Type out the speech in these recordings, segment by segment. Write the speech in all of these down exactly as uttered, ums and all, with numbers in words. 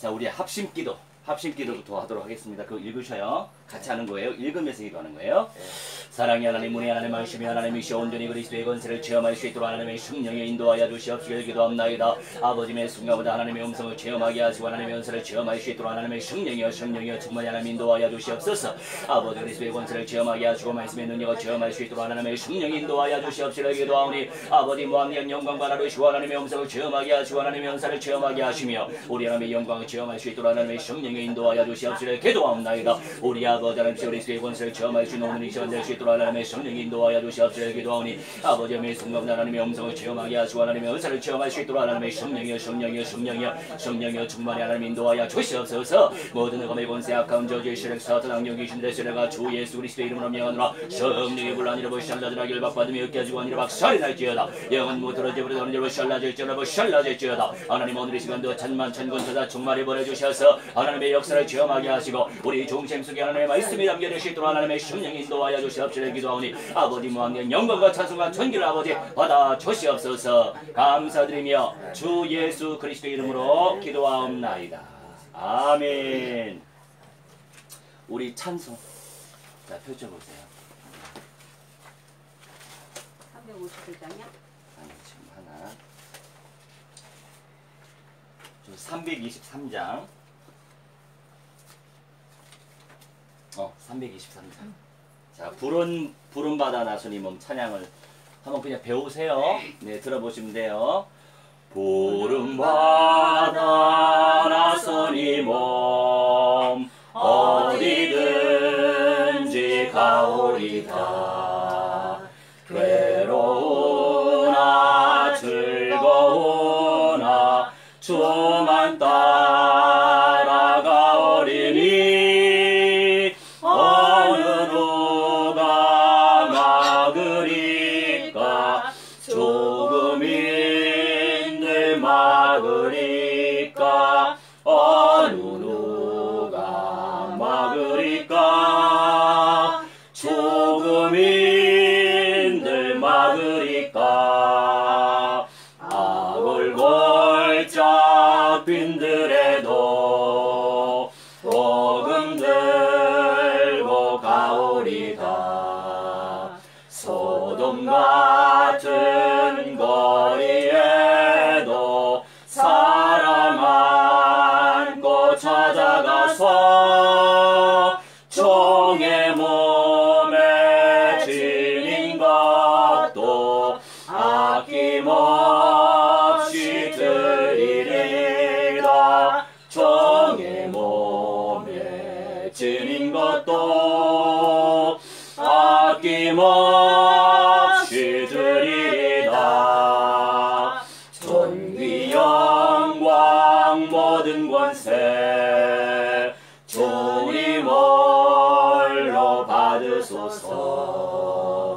자, 우리 합심기도, 합심기도부터 하도록 하겠습니다. 그거 읽으셔요. 같이 하는 거예요. 읽으면서 기도하는 거예요. 사랑의 하나님, 은혜의 하나님, 말씀의 하나님이시여 온전히 그리스도의 권세를 체험할 수 있도록 하나님의 성령에 인도하여 주시옵시길 기도합나이다. 아버지의 순간보다 하나님의 음성을 체험하게 하시고 하나님의 은사를 체험할 수 있도록 하나님의 성령이여 성령이여 정말 하나님 인도하여 주시옵소서. 아버지 그리스도의 권세를 체험하게 하시고 말씀의 능력을 체험할 수 있도록 하나님의 성령이 인도하여 주시옵시길 기도하오니 아버지 무한한 영광과 나르시고 하나님의 음성을 체험하게 하시고 하나님의 은사를 체험하게 하시며 우리 하나님의 영광을 체험할 수 있도록 하나님의 성령에 인도하여 주시옵시길 기도합나이다. 우리 아버지 하나님 그리스도의 권세를 체험할 수 있는 오늘 이 시간 될 수 있도록 하나님의 성령이 인도하여 주시옵시길 기도하오니 아버지 하나님의 순간 하나님의 음성을 체험하게 하시고 하나님의 은사를 체험할 수 있도록 하나님의 성령이여 성령이여 성령이여 성령이여 충만히 하나님 인도하여 주시옵소서. 모든 흑암의 권세 악한 저주의 시력 사탄 악령 귀신들의 세력아 주 예수 그리스도의 이름으로 명하노라. 성령의 불란이라 보샬라드나 결박받으며 흑해지고 아니라 박살이날지어다. 영은 못들어 제버려 오늘 보샬라질지어다 보샬라질지어다. 하나님 오늘 이 시간도 천만 천군천사 충만히 보내주셔서 하나님의 역사를 체험하게 하시고 우리 중심 속에 하나님의 말씀이 담겨져 있도록 하나님의 성령이 인도하여 주시옵시길 기도하오니 아버지 무한한 영광과 찬송과 존귀를 아버지 받아 주시옵소서. 감사드리며 주 예수 그리스도의 이름으로 기도하옵나이다. 아멘. 우리 찬송 자 펼쳐보세요. 삼백오십일 장이요? 아니 지금 하나 삼백이십삼 장 어 삼백이십삼 장 음. 자 부른 부른바다 나선이 몸 찬양을 한번 그냥 배우세요. 네 들어보시면 돼요. 부른바다 나선이 몸 어디든지 가오리다. 괴로우나 즐거우나 주만 따라가오리니 어느 누가 막으리까. 조금인들 막으리까. 어느 누가 막으리까. 조금인들 막으리까. 악을 골짝 빈들에도 복음 들고 가오리다. 소돔 같은 거리에도 사람 안고 찾아가서 종의 몸에 지닌 것도 아낌없이 드리리다. 종의 몸에 지닌 것도 아낌없이 드리리다. 존귀 영광 모든 권세 주님 홀로 받으소서.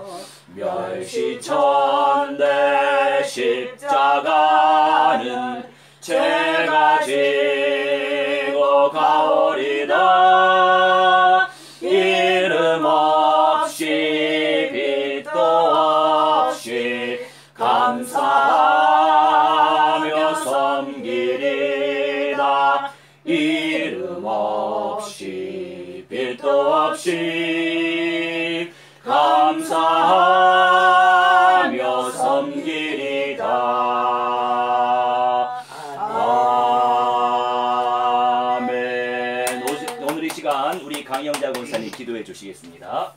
멸시천대 십자가는 제가 지고 가오리다. 이름 없이 빛도 없이 감사하며 섬기리다. 이름 없이 빛도 없이 감사하며 섬기리다. 아멘. 오늘 이 시간 우리 강영자 권사님 기도해 주시겠습니다.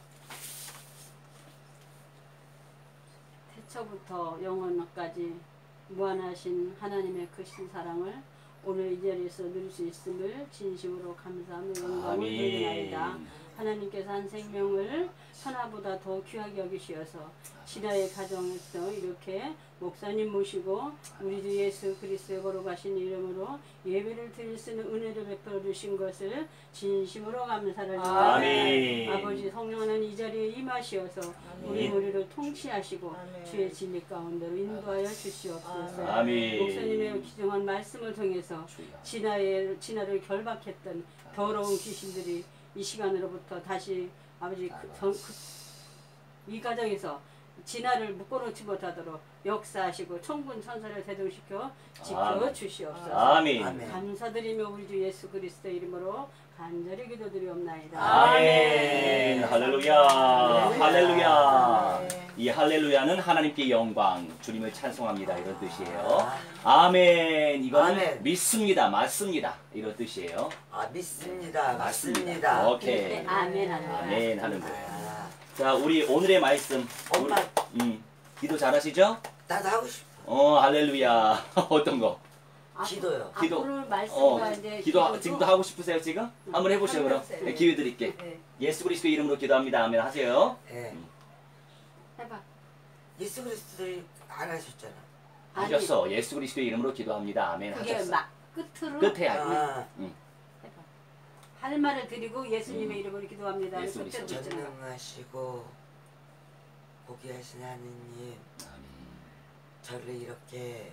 태초부터 영원까지 무한하신 하나님의 크신 사랑을 오늘 이 자리에서 누릴 수 있음을 진심으로 감사하며 영광을 돌리나이다. 하나님께서 한 생명을 하나보다 더 귀하게 여기시어서 신화의 가정에서 이렇게 목사님 모시고 우리 주 예수 그리스도의 거룩하신 이름으로 예배를 드릴 수 있는 은혜를 베풀어 주신 것을 진심으로 감사를 드립니다. 아버지 성령 하나님 이 자리에 임하시어서 아멘. 우리 머리를 통치하시고 아멘. 주의 진리 가운데로 인도하여 주시옵소서. 아멘. 목사님의 기정한 말씀을 통해서 진화의, 진화를 결박했던 더러운 귀신들이 이 시간으로부터 다시 아버지 그, 그, 이 가정에서 진화를 묶어놓지 못하도록 역사하시고 천군 천사를 대동시켜 아멘. 지켜주시옵소서. 아멘. 아멘. 감사드리며 우리 주 예수 그리스도 이름으로 간절히 기도드리옵나이다. 아멘. 할렐루야. 할렐루야. 이 할렐루야는 하나님께 영광, 주님을 찬송합니다. 이런 뜻이에요. 아멘. 이거는 아멘. 믿습니다. 맞습니다. 이런 뜻이에요. 아, 믿습니다. 맞습니다. 맞습니다. 오케이. 네, 아멘 하는 거야. 아멘 하는 거예요. 아, 자, 우리 오늘의 말씀. 엄마. 우리, 음, 기도 잘하시죠? 나도 하고 싶어. 어, 할렐루야. 어떤 거? 기도요. 기도. 앞으로 어, 말씀과 이제 기도 기도도 지금도 하고 싶으세요 지금? 한번 해보세요 그럼. 해보세요. 네, 기회 드릴게. 네. 예수 그리스도 이름으로 기도합니다. 아멘 하세요. 예. 해봐. 예수 그리스도를 안 하셨잖아. 아니, 하셨어. 예수 그리스도 이름으로 기도합니다. 아멘 그게 하셨어. 막 끝으로 끝에 하기. 아, 해봐. 할 말을 드리고 예수님의 음. 이름으로 기도합니다. 예수 끝에 그리스도. 붙이는 거. 전능하시고 고귀하신 하느님, 아멘. 저를 이렇게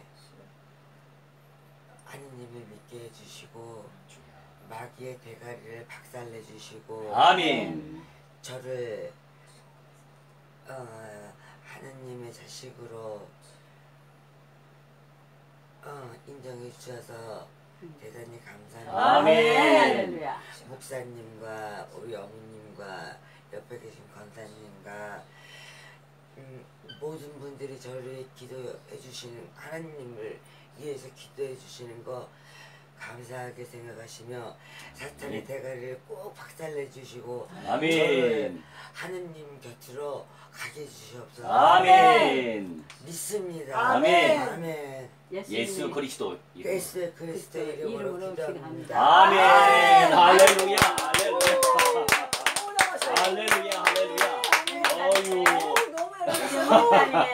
하느님을 믿게 해주시고 마귀의 대가리를 박살내 주시고 아멘. 저를 어, 하느님의 자식으로 어, 인정해 주셔서 대단히 감사합니다. 아멘. 할렐루야. 목사님과 우리 어머님과 옆에 계신 권사님과 음, 모든 분들이 저를 기도해 주시는 하나님을 위해서 기도해 주시는 거 감사하게 생각하시며 사탄의 대가리를 꼭 박살내 주시고 아멘. 저를 하느님 곁으로 가게 해주시옵소서. 아멘. 믿습니다. 아멘. 아멘. 예수 그리스도 이름. 예수 그리스도 이름으로 이름으로 기도합니다. 아멘. 할렐루야. 할렐루야. 너무 할렐루야. 할렐루야. 어유. 너무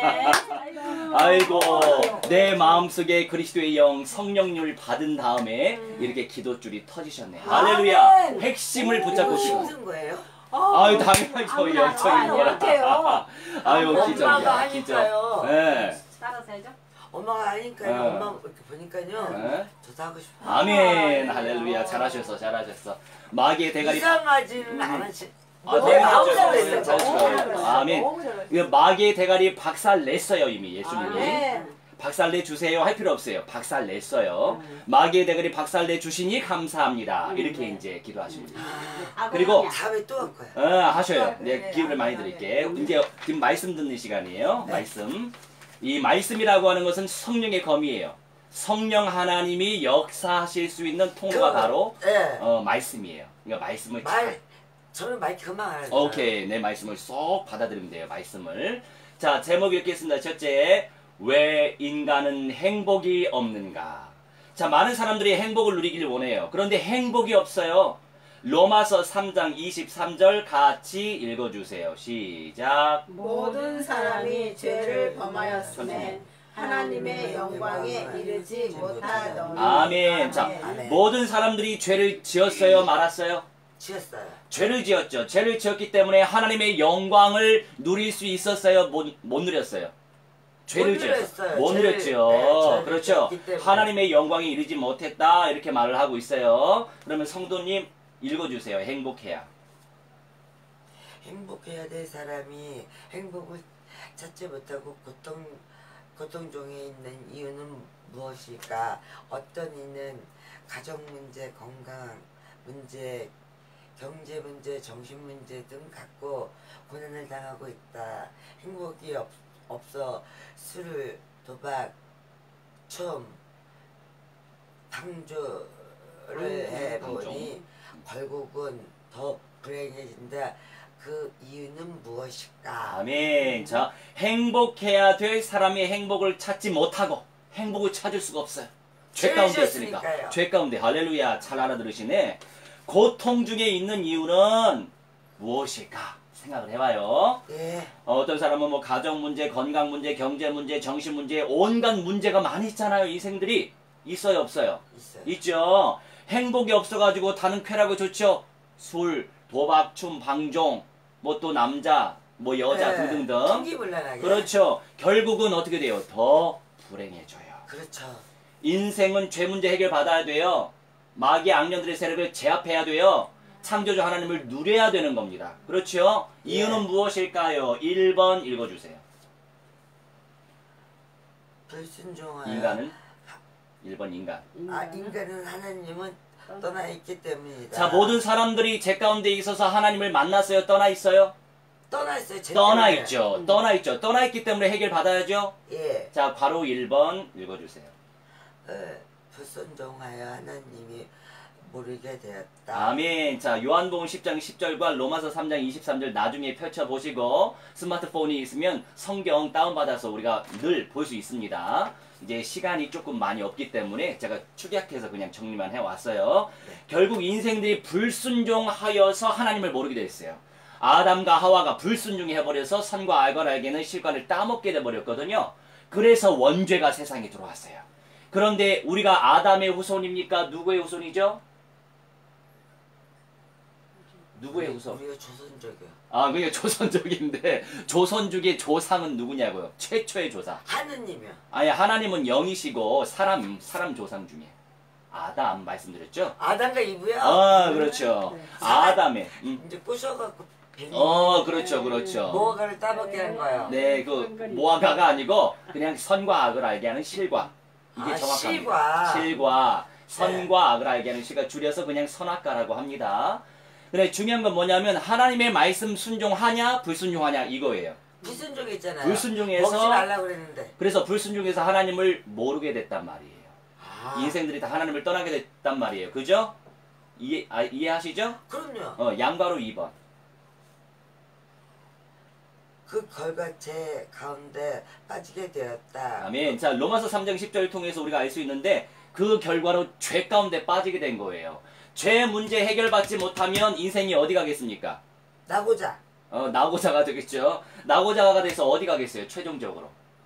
아이고, 내 마음속에 그리스도의 영 성령님을 받은 다음에 이렇게 기도줄이 터지셨네. 할렐루야. 아멘. 핵심을 이거 붙잡고 싶어. 힘든 거예요? 아유, 당연하죠. 아무나 영적인 아무나 거라. 못해요. 아유, 엄마가 기적이야. 기적. 하니까요. 예. 따라서 해줘. 엄마가 하니까요. 어. 엄마 이렇게 보니까요. 예. 저도 하고 싶어요. 아멘. 할렐루야. 잘하셨어. 잘하셨어. 마귀의 대가리. 이상하지는 않았지. 아, 내 마음 당연하죠. 잘했어. 잘했어요. 너무 잘했어. 아멘. 너무 잘했어. 이거 마귀의 대가리 박살 냈어요, 이미 예수님이. 아멘. 박살 내 주세요 할 필요 없어요. 박살 냈어요. 음. 마귀의 대가리 박살 내 주시니 감사합니다. 음, 이렇게 네. 이제 기도하십니다. 아, 그리고 다음에 또 할 거야. 어, 하셔요. 네, 네, 기회를 많이 네, 드릴게. 네. 이제 지금 말씀 듣는 시간이에요. 네. 말씀. 이 말씀이라고 하는 것은 성령의 검이에요. 성령 하나님이 역사하실 수 있는 통로가 그, 바로 예. 어, 말씀이에요. 그러니까 말씀을 잘 말 저는 마이크 금방 알아요. 오케이, 내 말씀을 쏙 받아들이면 돼요. 말씀을. 자, 제목 읽겠습니다. 첫째, 왜 인간은 행복이 없는가? 자, 많은 사람들이 행복을 누리길 원해요. 그런데 행복이 없어요. 로마서 삼 장 이십삼 절 같이 읽어주세요. 시작. 모든 사람이 죄를 범하였음에 하나님의 영광에 이르지 못하더니. 아멘. 자, 아멘. 모든 사람들이 죄를 지었어요? 말았어요? 지었어요. 죄를 지었죠. 죄를 지었기 때문에 하나님의 영광을 누릴 수 있었어요? 못, 못 누렸어요? 죄를 못 지었어요. 누렸어요. 못 죄를- 누렸죠. 네, 죄를 그렇죠. 지었기 때문에. 하나님의 영광에 이르지 못했다. 이렇게 말을 하고 있어요. 그러면 성도님 읽어주세요. 행복해야. 행복해야 될 사람이 행복을 찾지 못하고 고통 고통 중에 있는 이유는 무엇일까? 어떤 이는 가정 문제, 건강 문제, 경제 문제, 정신 문제 등 갖고 고난을 당하고 있다. 행복이 없, 없어 술을, 도박, 춤, 방주를 해보니 결국은 더 불행해진다. 그 이유는 무엇일까? 아멘. 자, 행복해야 될 사람이 행복을 찾지 못하고 행복을 찾을 수가 없어요. 죄 가운데 있으니까. 죄지었으니까요. 죄 가운데. 할렐루야. 잘 알아들으시네. 고통 중에 있는 이유는 무엇일까? 생각을 해봐요. 네. 어, 어떤 사람은 뭐 가정 문제, 건강 문제, 경제 문제, 정신 문제, 온갖 문제가 많이 있잖아요. 인생들이. 있어요, 없어요? 있어요. 있죠. 행복이 없어가지고 다른 쾌락을 좋죠. 술, 도박, 춤, 방종, 뭐 또 남자, 뭐 여자 네. 등등등. 통기불능하게. 그렇죠. 결국은 어떻게 돼요? 더 불행해져요. 그렇죠. 인생은 죄 문제 해결 받아야 돼요. 마귀 악령들의 세력을 제압해야 돼요. 창조주 하나님을 누려야 되는 겁니다. 그렇죠? 예. 이유는 무엇일까요? 일 번 읽어주세요. 불순종하여 인간은 일 번 인간. 아 인간은 하나님은 떠나 있기 때문이다. 자, 모든 사람들이 제 가운데 있어서 하나님을 만났어요? 떠나 있어요? 떠나 있어요. 제 떠나 때문에. 있죠. 음. 떠나 있죠. 떠나 있기 때문에 해결 받아야죠. 예. 자, 괄호 일 번 읽어주세요. 어, 불순종하여 하나님이 모르게 되었다. 아멘. 자, 요한복음 십 장 십 절과 로마서 삼 장 이십삼 절 나중에 펼쳐보시고 스마트폰이 있으면 성경 다운받아서 우리가 늘 볼 수 있습니다. 이제 시간이 조금 많이 없기 때문에 제가 축약해서 그냥 정리만 해왔어요. 네. 결국 인생들이 불순종하여서 하나님을 모르게 됐어요. 아담과 하와가 불순종해 해버려서 선과 악을 알게는 실과를 따먹게 돼버렸거든요. 그래서 원죄가 세상에 들어왔어요. 그런데 우리가 아담의 후손입니까? 누구의 후손이죠? 누구의 우리- 후손? 우리가 조선족이요. 아, 그게 조선족인데 조선족의 조상은 누구냐고요? 최초의 조상. 하느님이요. 아니, 하나님은 영이시고 사람 사람 조상 중에 아담 말씀드렸죠? 아담과 이브요. 아, 그렇죠. 네. 아담의. 음. 이제 꼬셔갖고 뱀이 어, 그렇죠, 그렇죠. 무화과를 따먹게 한 거예요. 네, 그 모아가가 아니고 그냥 선과 악을 알게 하는 실과. 이게 아, 정확합니다. 실과. 실과 선과 악을 알게 하는 실과 줄여서 그냥 선악과라고 합니다. 근데 중요한 건 뭐냐면 하나님의 말씀 순종하냐 불순종하냐 이거예요. 불순종이 있잖아요. 불순종해서 먹지 말라고 그랬는데. 그래서 불순종해서 하나님을 모르게 됐단 말이에요. 아, 인생들이 다 하나님을 떠나게 됐단 말이에요. 그죠? 이해, 아, 이해하시죠? 그럼요. 어, 양바로 이 번. 그 결과체 가운데 빠지게 되었다. 아멘. 자, 로마서 삼 장 십 절을 통해서 우리가 알 수 있는데 그 결과로 죄 가운데 빠지게 된 거예요. 죄 문제 해결받지 못하면 인생이 어디 가겠습니까? 나고자. 어, 나고자가 되겠죠. 나고자가 돼서 어디 가겠어요? 최종적으로.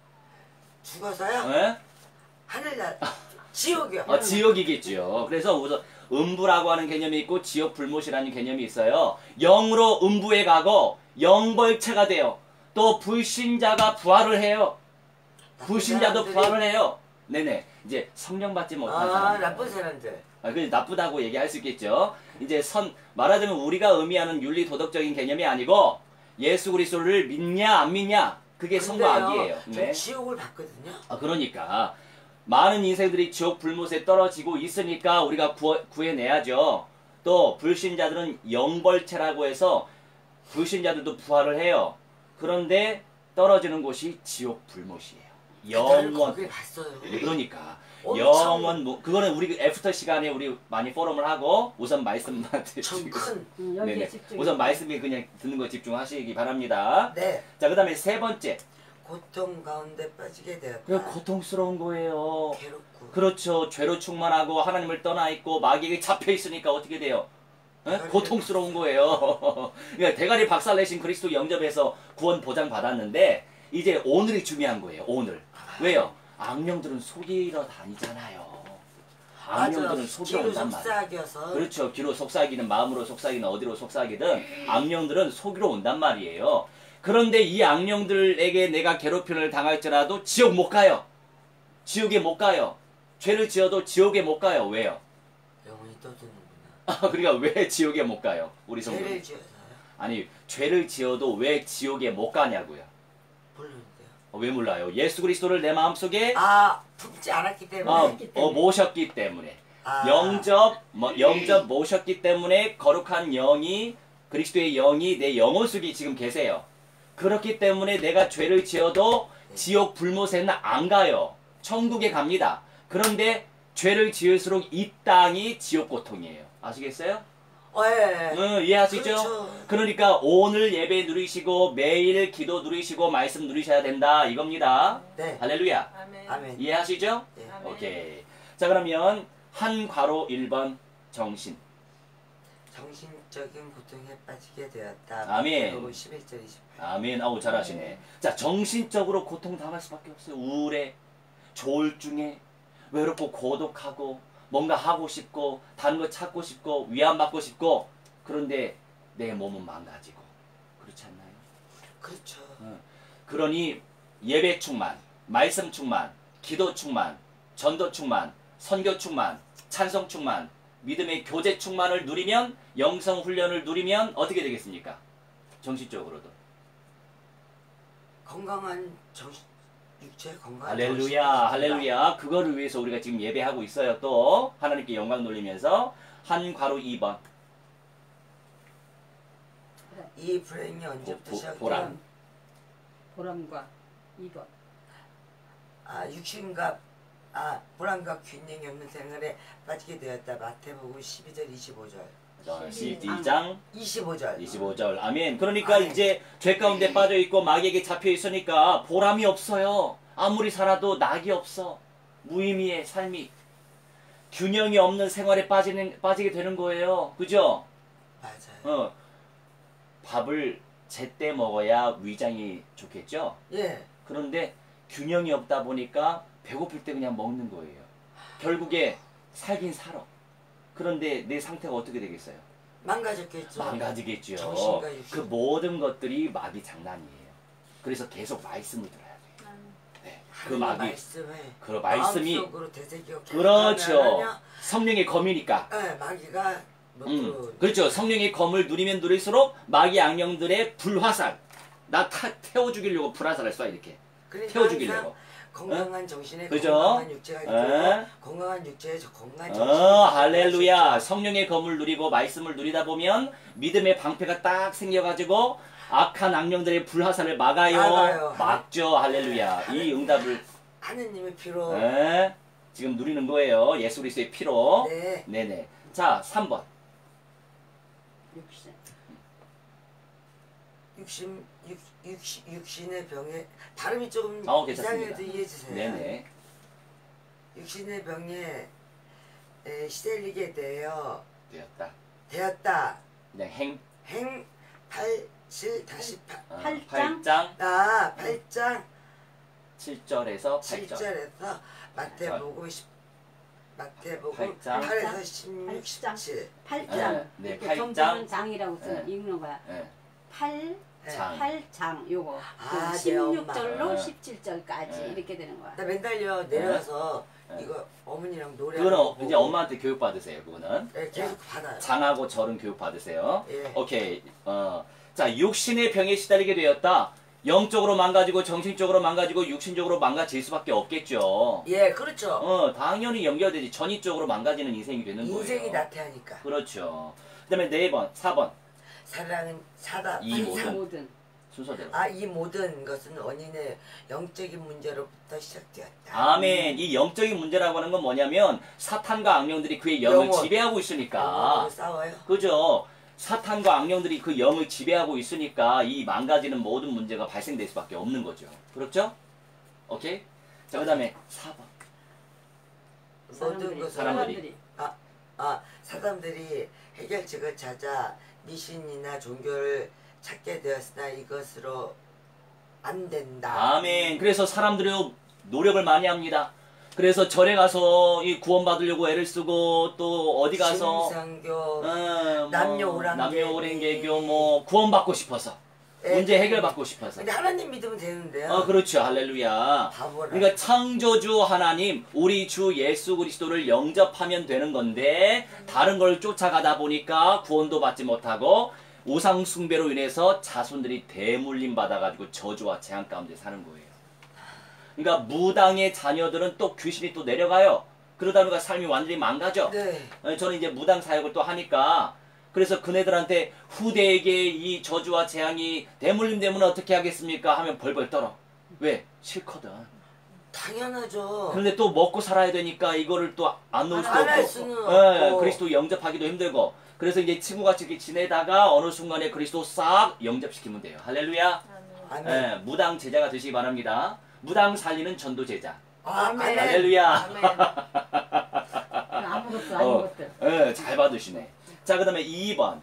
죽어서요? 예? 하늘날 지옥이요. 아, 지옥이겠죠. 그래서 우선 음부라고 하는 개념이 있고 지옥 불못이라는 개념이 있어요. 영으로 음부에 가고 영벌체가 돼요. 또 불신자가 부활을 해요. 불신자도 사람들이- 부활을 해요. 네네. 이제 성령 받지 못한 아, 사람. 나쁜 사람들. 아, 그 나쁘다고 얘기할 수 있겠죠. 이제 선 말하자면 우리가 의미하는 윤리 도덕적인 개념이 아니고 예수 그리스도를 믿냐 안 믿냐 그게 선과 근데요, 악이에요. 저 네. 지옥을 봤거든요. 아, 그러니까 많은 인생들이 지옥 불못에 떨어지고 있으니까 우리가 구해, 구해내야죠. 또 불신자들은 영벌체라고 해서 불신자들도 부활을 해요. 그런데 떨어지는 곳이 지옥 불못이에요. 나를 영원. 거기 봤어요. 그러니까 엄청- 영원 뭐 그거는 우리 애프터 시간에 우리 많이 포럼을 하고 우선 말씀한테 좀 큰. 음, 여기에 네네. 집중. 우선 말씀에 그냥 듣는 거 집중하시기 바랍니다. 네. 자, 그다음에 세 번째. 고통 가운데 빠지게 되었다. 그냥 고통스러운 거예요. 괴롭고. 그렇죠. 죄로 충만하고 하나님을 떠나 있고 마귀에게 잡혀 있으니까 어떻게 돼요? 에? 대가리 고통스러운 거예요. 그러니까 대가리 박살내신 그리스도 영접해서 구원 보장 받았는데 이제 오늘이 중요한 거예요. 오늘. 왜요? 악령들은 속이러 다니잖아요. 악령들은 속이러 기로 온단 말이에요. 속삭여서 그렇죠. 귀로 속삭이든 마음으로 속삭이든 어디로 속삭이든 악령들은 속이러 온단 말이에요. 그런데 이 악령들에게 내가 괴롭힘을 당할지라도 지옥 못 가요. 지옥에 못 가요. 죄를 지어도 지옥에 못 가요. 왜요? 영혼이 떠드는구나. 아, 그러니까 왜 지옥에 못 가요? 우리 성도. 죄를 지어서요? 아니, 죄를 지어도 왜 지옥에 못 가냐고요. 모르는데요. 어, 왜 몰라요? 예수 그리스도를 내 마음속에 아, 품지 않았기 때문에. 어, 어, 모셨기 때문에. 아, 영접, 뭐, 영접 모셨기 때문에 거룩한 영이, 그리스도의 영이 내 영혼 속에 지금 계세요. 그렇기 때문에 내가 죄를 지어도 지옥 불못에는 안 가요. 천국에 갑니다. 그런데 죄를 지을수록 이 땅이 지옥 고통이에요. 아시겠어요? 어, 예. 응, 이해하시죠? 그렇죠. 그러니까 오늘 예배 누리시고 매일 기도 누리시고 말씀 누리셔야 된다 이겁니다. 네. 할렐루야. 아멘. 아멘. 이해하시죠? 네. 아멘. 오케이. 자, 그러면 한 괄호 일 번 정신. 정신적인 고통에 빠지게 되었다. 아멘. 마태복음 십일 절 이십팔. 아멘. 아우, 잘하시네. 자, 정신적으로 고통 당할 수밖에 없어요. 우울해, 조울증에, 외롭고 고독하고, 뭔가 하고 싶고, 다른 거 찾고 싶고, 위안받고 싶고, 그런데 내 몸은 망가지고. 그렇지 않나요? 그렇죠. 그러니 예배 충만, 말씀 충만, 기도 충만, 전도 충만, 선교 충만, 찬송 충만, 믿음의 교제 충만을 누리면, 영성 훈련을 누리면 어떻게 되겠습니까? 정신적으로도. 건강한 정신 육체 건강. 할렐루야, 할렐루야. 그거를 위해서 우리가 지금 예배하고 있어요. 또 하나님께 영광 돌리면서 한 괄호 이 번. 이 불행이 언제부터 보- 시작돼요? 보람. 보람과 이 번. 아 육신과 아 불안과 균형이 없는 생활에 빠지게 되었다. 마태복음 십이 절 이십오 절. 십이 장 이십오 절. 이십오 절. 아멘. 그러니까 아멘. 이제 죄 가운데 빠져 있고 마귀에게 잡혀 있으니까 보람이 없어요. 아무리 살아도 낙이 없어. 무의미의 삶이. 균형이 없는 생활에 빠지는 빠지게 되는 거예요. 그죠? 맞아요. 어. 밥을 제때 먹어야 위장이 좋겠죠? 예. 그런데 균형이 없다 보니까 배고플 때 그냥 먹는 거예요. 결국에 살긴 살아. 그런데 내 상태가 어떻게 되겠어요? 망가졌겠죠. 망가지겠죠. 정신과 육신. 그 모든 것들이 마귀 장난이에요. 그래서 계속 말씀을 들어야 돼요. 네. 그 하나님 마귀, 말씀에 그 말씀이 마음속으로 되새겨 그렇죠. 성령의 검이니까. 네, 마귀가 뭐 음, 그 그렇죠. 성령의 검을 누리면 누릴수록 마귀 악령들의 불화살, 나 타, 태워 죽이려고 불화살을 쏴 이렇게. 그러니까 태워 항상 죽이려고. 건강한 정신에 그죠? 건강한 육체가 있고 에? 건강한 육체에 저 건강한 어, 정신이 할렐루야. 성령의 검을 누리고 말씀을 누리다 보면 믿음의 방패가 딱 생겨가지고 악한 악령들의 불화살을 막아요. 막아요. 막죠. 할렐루야. 이 응답을 하느님의 피로 에? 지금 누리는 거예요. 예수 그리스도의 피로. 네. 네네. 자, 삼 번. 육신. 육신 육, 육신 육신의 병에 발음이 조금 어, 괜찮습니다. 이상해도 이해해 주세요. 네네. 육신의 병에 에, 시달리게 되어 되었다. 되었다. 그냥 행. 행 팔 칠 다시 팔 어, 팔 장? 팔 장 아, 팔 장 칠 절에서 팔 칠 절. 절에서 마태복음 십 마태복음 팔 장. 팔에서 십육, 팔 장. 십칠. 팔 장. 네, 네, 이렇게 팔 점 장. 보면 장이라고 써 네. 읽는 거야. 예. 팔, 장. 팔 장 요거. 아, 네, 십육 절로 엄마. 십칠 절까지 네. 이렇게 되는 거야. 나 맨날요 내려가서 네. 이거 어머니랑 노래 그거는 이제 엄마한테 교육 받으세요. 그거는. 네, 계속 받아요. 장하고 절은 교육 받으세요. 예. 오케이. 어. 자, 육신의 병에 시달리게 되었다. 영적으로 망가지고 정신적으로 망가지고 육신적으로 망가질 수밖에 없겠죠. 예, 그렇죠. 어, 당연히 연결되지. 전입적으로 망가지는 인생이 되는 거예요. 인생이 나태하니까. 그렇죠. 그다음에 네 번, 사 번. 사랑은 사다. 이 이 모든. 모든. 순서대로. 아, 이 모든 것은 원인의 영적인 문제로부터 시작되었다. 아멘. 이 영적인 문제라고 하는 건 뭐냐면 사탄과 악령들이 그의 영을 영혼. 지배하고 있으니까. 영혼으로 싸워요. 그죠? 사탄과 악령들이 그 영을 지배하고 있으니까 이 망가지는 모든 문제가 발생될 수밖에 없는 거죠. 그렇죠? 오케이? 자, 그 다음에 사 번. 모든 것은 사람들이. 아, 사람들이 해결책을 찾아 미신이나 종교를 찾게 되었으나 이것으로 안 된다. 아멘. 그래서 사람들이 노력을 많이 합니다. 그래서 절에 가서 이 구원받으려고 애를 쓰고 또 어디 가서 신성교 어, 뭐 남녀오랑개비. 남녀오랑개교 뭐 구원받고 싶어서 예. 문제 해결받고 싶어서. 근데 하나님 믿으면 되는데요. 어, 그렇죠. 할렐루야. 바보라. 그러니까 창조주 하나님, 우리 주 예수 그리스도를 영접하면 되는 건데 다른 걸 쫓아가다 보니까 구원도 받지 못하고 우상 숭배로 인해서 자손들이 대물림 받아가지고 저주와 재앙 가운데 사는 거예요. 그러니까 무당의 자녀들은 또 귀신이 또 내려가요. 그러다 보니까 삶이 완전히 망가져. 네. 어, 저는 이제 무당 사역을 또 하니까 그래서 그네들한테 후대에게 이 저주와 재앙이 대물림 되면 어떻게 하겠습니까? 하면 벌벌 떨어. 왜? 싫거든. 당연하죠. 그런데 또 먹고 살아야 되니까 이거를 또 안 놓을 수도 안 할 없고 수는 예, 없고. 그리스도 영접하기도 힘들고 그래서 이제 친구같이 이렇게 지내다가 어느 순간에 그리스도 싹 영접시키면 돼요. 할렐루야. 아멘. 예, 무당 제자가 되시기 바랍니다. 무당 살리는 전도 제자. 아멘. 할렐루야. 아멘. 아무것도 어, 아무것도. 예, 잘 받으시네. 자, 그 다음에 이 번.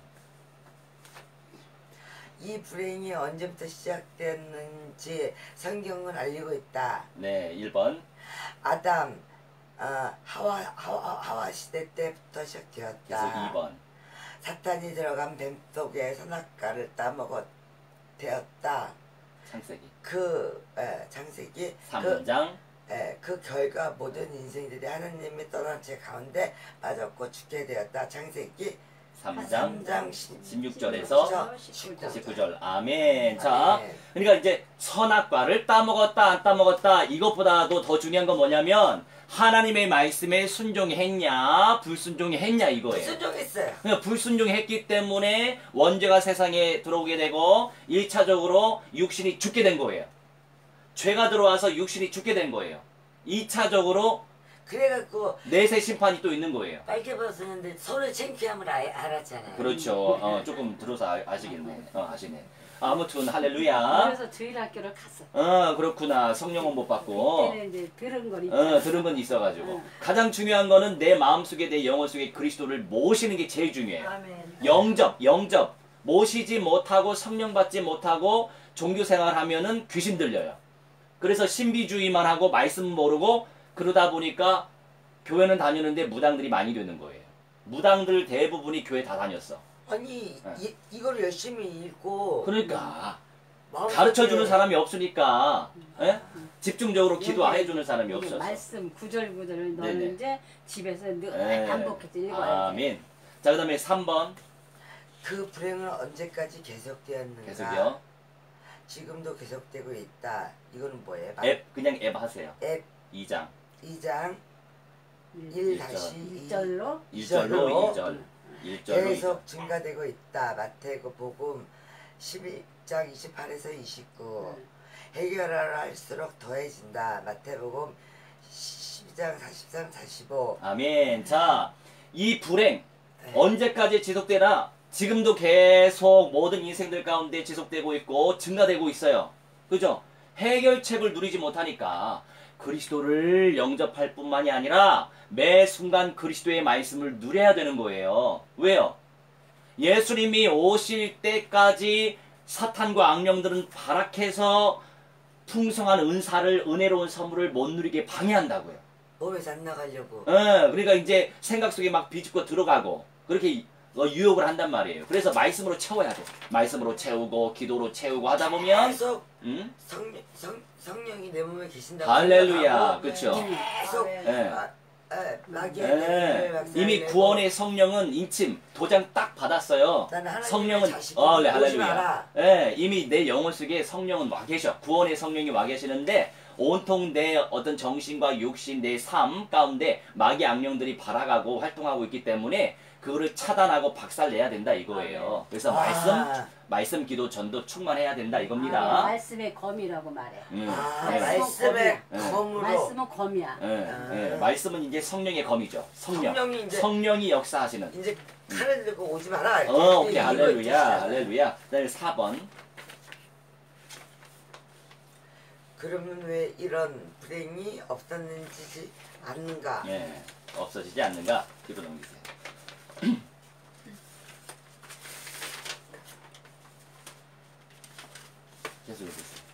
이 불행이 언제부터 시작됐는지 성경은 알리고 있다. 네, 일 번. 아담, 아, 하와, 하와, 하와 시대 때부터 그래서 시작되었다. 이 번. 사탄이 들어간 뱀 속에 선악과를 따먹어 되었다. 창세기. 그 에, 장세기 그, 삼 장. 에, 그 결과 모든 인생들이 하나님이 떠난 채 가운데 빠졌고 죽게 되었다. 창세기 삼 장 삼 장 십육 절에서 십구 절. 십구 절. 아멘. 자, 아멘. 그러니까 이제 선악과를 따먹었다 안 따먹었다 이것보다도 더 중요한 건 뭐냐면 하나님의 말씀에 순종이 했냐 불순종이 했냐 이거예요. 순종했어요. 그러니까 불순종이 했기 때문에 원죄가 세상에 들어오게 되고 일 차적으로 육신이 죽게 된 거예요. 죄가 들어와서 육신이 죽게 된 거예요. 이 차적으로 그래갖고 내세 심판이 또 있는 거예요. 빨개 벗었는데 서로 창피함을 아, 알았잖아요. 그렇죠. 어, 조금 들어서 아, 아시겠네. 어, 아시네. 아무튼 할렐루야. 그래서 주일 학교를 갔어. 어, 그렇구나. 성령은 못 받고. 그때는 이제 들은 걸 어, 들은 건 있어가지고. 응. 가장 중요한 거는 내 마음속에 내 영혼 속에 그리스도를 모시는 게 제일 중요해요. 아멘. 영접, 영접. 모시지 못하고 성령 받지 못하고 종교 생활하면은 귀신 들려요. 그래서 신비주의만 하고 말씀 모르고 그러다 보니까 교회는 다니는데 무당들이 많이 되는 거예요. 무당들 대부분이 교회 다 다녔어. 아니 네. 이, 이걸 열심히 읽고 그러니까 마음속에 가르쳐주는 사람이 없으니까 예? 집중적으로 기도해주는 사람이 이게 없었어. 말씀 구절 구절을 너는 네네. 이제 집에서 늘 네. 반복해서 읽어야 돼. 아멘. 자, 그 다음에 삼 번 그 불행은 언제까지 계속되었는가? 계속요. 지금도 계속되고 있다. 이거는 뭐예요? 앱 그냥 앱 하세요. 앱 이 장 이 장 일 일 다시 일 절로 일 절로 이 절 일 절로 이 절. 계속 증가되고 있다. 마태복음 십일 장 이십팔에서 이십구. 해결하라 할수록 더해진다. 마태복음 십이 장 사십삼, 사십오. 아멘. 자, 이 불행 네. 언제까지 지속되나? 지금도 계속 모든 인생들 가운데 지속되고 있고 증가되고 있어요. 그죠? 해결책을 누리지 못하니까 그리스도를 영접할 뿐만이 아니라 매 순간 그리스도의 말씀을 누려야 되는 거예요. 왜요? 예수님이 오실 때까지 사탄과 악령들은 발악해서 풍성한 은사를, 은혜로운 선물을 못 누리게 방해한다고요. 몸에서 안 나가려고. 어, 그러니까 이제 생각 속에 막 비집고 들어가고 그렇게 어, 유혹을 한단 말이에요. 그래서 말씀으로 채워야 돼. 말씀으로 채우고 기도로 채우고 하다 보면 계속 음? 성령, 성, 성령이 내 몸에 계신다고 할렐루야. 생각하고 그렇죠? 계속 네. 예. 아, 아, 마귀의 예. 막 이미 살려고. 구원의 성령은 인침 도장 딱 받았어요. 나는 하나님의 성령은 자식, 어, 네, 오지 할렐루야. 마라. 예, 이미 내 영혼 속에 성령은 와 계셔. 구원의 성령이 와 계시는데 온통 내 어떤 정신과 육신, 내 삶 가운데 마귀 악령들이 발악하고 활동하고 있기 때문에 그거를 차단하고 박살내야 된다 이거예요. 그래서 아. 말씀, 말씀, 기도, 전도 충만해야 된다 아, 이겁니다. 말씀의 검이라고 말해. 음, 아, 네. 말씀의 네. 검으로 말씀은 검이야. 예, 아. 예, 말씀은 이제 성령의 검이죠. 성령. 성령이 이제 성령이 역사하시는. 이제 칼을 들고 오지 마라. 어, 오케이. 이거 할렐루야. 뜻이잖아. 할렐루야. 그다음에 사 번. 그러면 왜 이런 불행이 없었는지 않는가? 예, 없어지지 않는가? 뒤로 넘기세요. 계속 해주세요.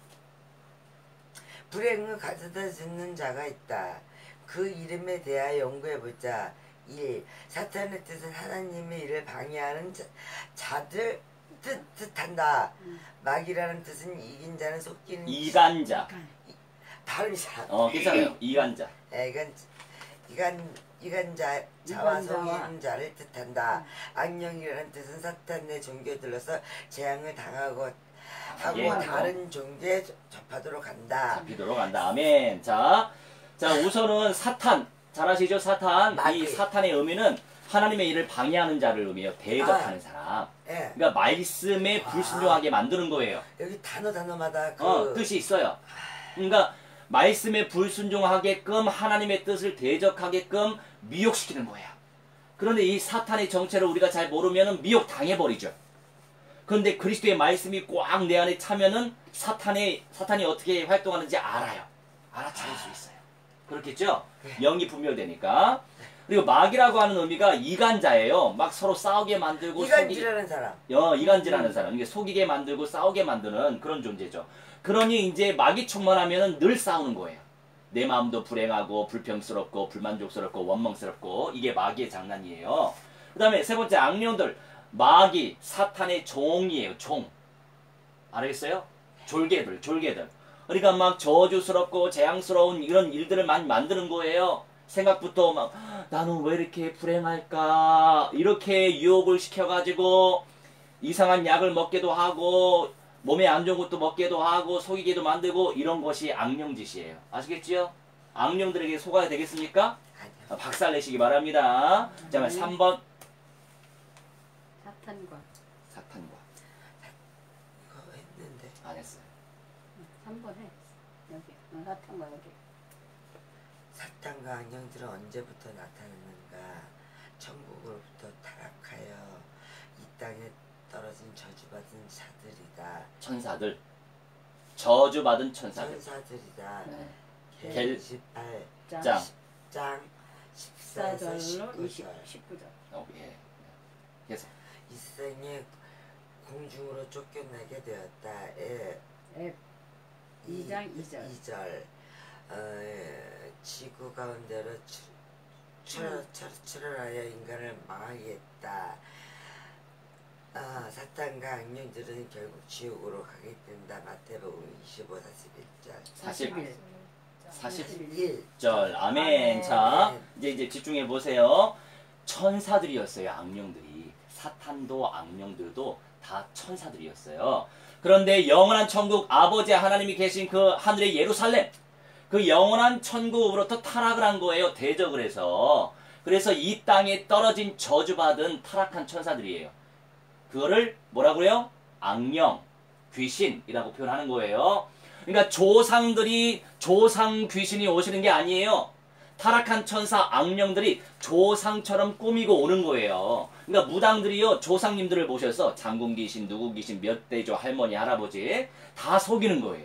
불행을 가져다 주는 자가 있다. 그 이름에 대하여 연구해보자. 일. 사탄의 뜻은 하나님의 일을 방해하는 자, 자들 뜻, 뜻한다. 마귀라는 뜻은 이긴 자는 속이는 이간자. 발음이 잘. 어, 괜찮아요. 이간자. 예, 이간 이간 이간자 자와 이간자와. 속이는 자를 뜻한다. 악령이라는 뜻은 사탄의 종교에 들러서 재앙을 당하고 하고 예. 다른 종교에 접- 접하도록 한다. 잡히도록 한다. 아멘. 자, 자 우선은 사탄. 잘 아시죠? 사탄. 마귀. 이 사탄의 의미는 하나님의 일을 방해하는 자를 의미해요. 대적하는 아. 사람. 예. 그러니까 말씀에 불순종하게 만드는 거예요. 여기 단어 단어마다 그 어, 뜻이 있어요. 그러니까 말씀에 불순종하게끔 하나님의 뜻을 대적하게끔 미혹시키는 거예요. 그런데 이 사탄의 정체를 우리가 잘 모르면 미혹 당해버리죠. 그런데 그리스도의 말씀이 꽉 내 안에 차면은 사탄의, 사탄이 어떻게 활동하는지 알아요. 알아차릴 수 있어요. 그렇겠죠? 영이 분별되니까. 그리고 마귀라고 하는 의미가 이간자예요. 막 서로 싸우게 만들고 이간질하는 사람. 어, 이간질하는 사람. 이게 속이게 만들고 싸우게 만드는 그런 존재죠. 그러니 이제 마귀 충만하면은 늘 싸우는 거예요. 내 마음도 불행하고 불평스럽고 불만족스럽고 원망스럽고 이게 마귀의 장난이에요. 그 다음에 세 번째 악령들. 마귀, 사탄의 종이에요. 종. 알겠어요? 졸개들, 졸개들. 그러니까 막 저주스럽고 재앙스러운 이런 일들을 많이 만드는 거예요. 생각부터 막 나는 왜 이렇게 불행할까 이렇게 유혹을 시켜가지고 이상한 약을 먹기도 하고 몸에 안 좋은 것도 먹기도 하고 속이기도 만들고 이런 것이 악령짓이에요. 아시겠지요? 악령들에게 속아야 되겠습니까? 아니요. 박살 내시기 바랍니다. 자, 삼 번 사탄과 사탄과 이거 했는데 안 했어요. 삼 번 해. 여기 어, 사탄과 여기. 사탄과 악령들은 언제부터 나타났는가? 천국으로부터 타락하여 이 땅에 떨어진 저주받은 자들이다. 천사들 저주받은 천사들. 천사들이다. 네. 겔 겔 이십팔 장 장. 장 십사에서 십사절로 십구 절. 십구 절. 어, 예. 계속. 이 생에 공중으로 쫓겨나게 되었다. 에 앱 이 장 이 절. 이 절. 어, 지구 가운데로 출- 출- 출현하여 인간을 망하게 했다. 아, 사탄과 악령들은 결국 지옥으로 가게 된다. 마태복음 이십오, 사십일 절. 사십일. 사십 사십일 절. 아멘. 아멘. 자, 이제 이제 집중해 보세요. 천사들이었어요. 악령들이. 사탄도 악령들도 다 천사들이었어요. 그런데 영원한 천국 아버지 하나님이 계신 그 하늘의 예루살렘 그 영원한 천국으로부터 타락을 한 거예요. 대적을 해서. 그래서 이 땅에 떨어진 저주받은 타락한 천사들이에요. 그거를 뭐라고요? 악령, 귀신이라고 표현하는 거예요. 그러니까 조상들이 조상 귀신이 오시는 게 아니에요. 타락한 천사 악령들이 조상처럼 꾸미고 오는 거예요. 그러니까 무당들이요 조상님들을 모셔서 장군 귀신, 누구 귀신, 몇 대조, 할머니, 할아버지 다 속이는 거예요.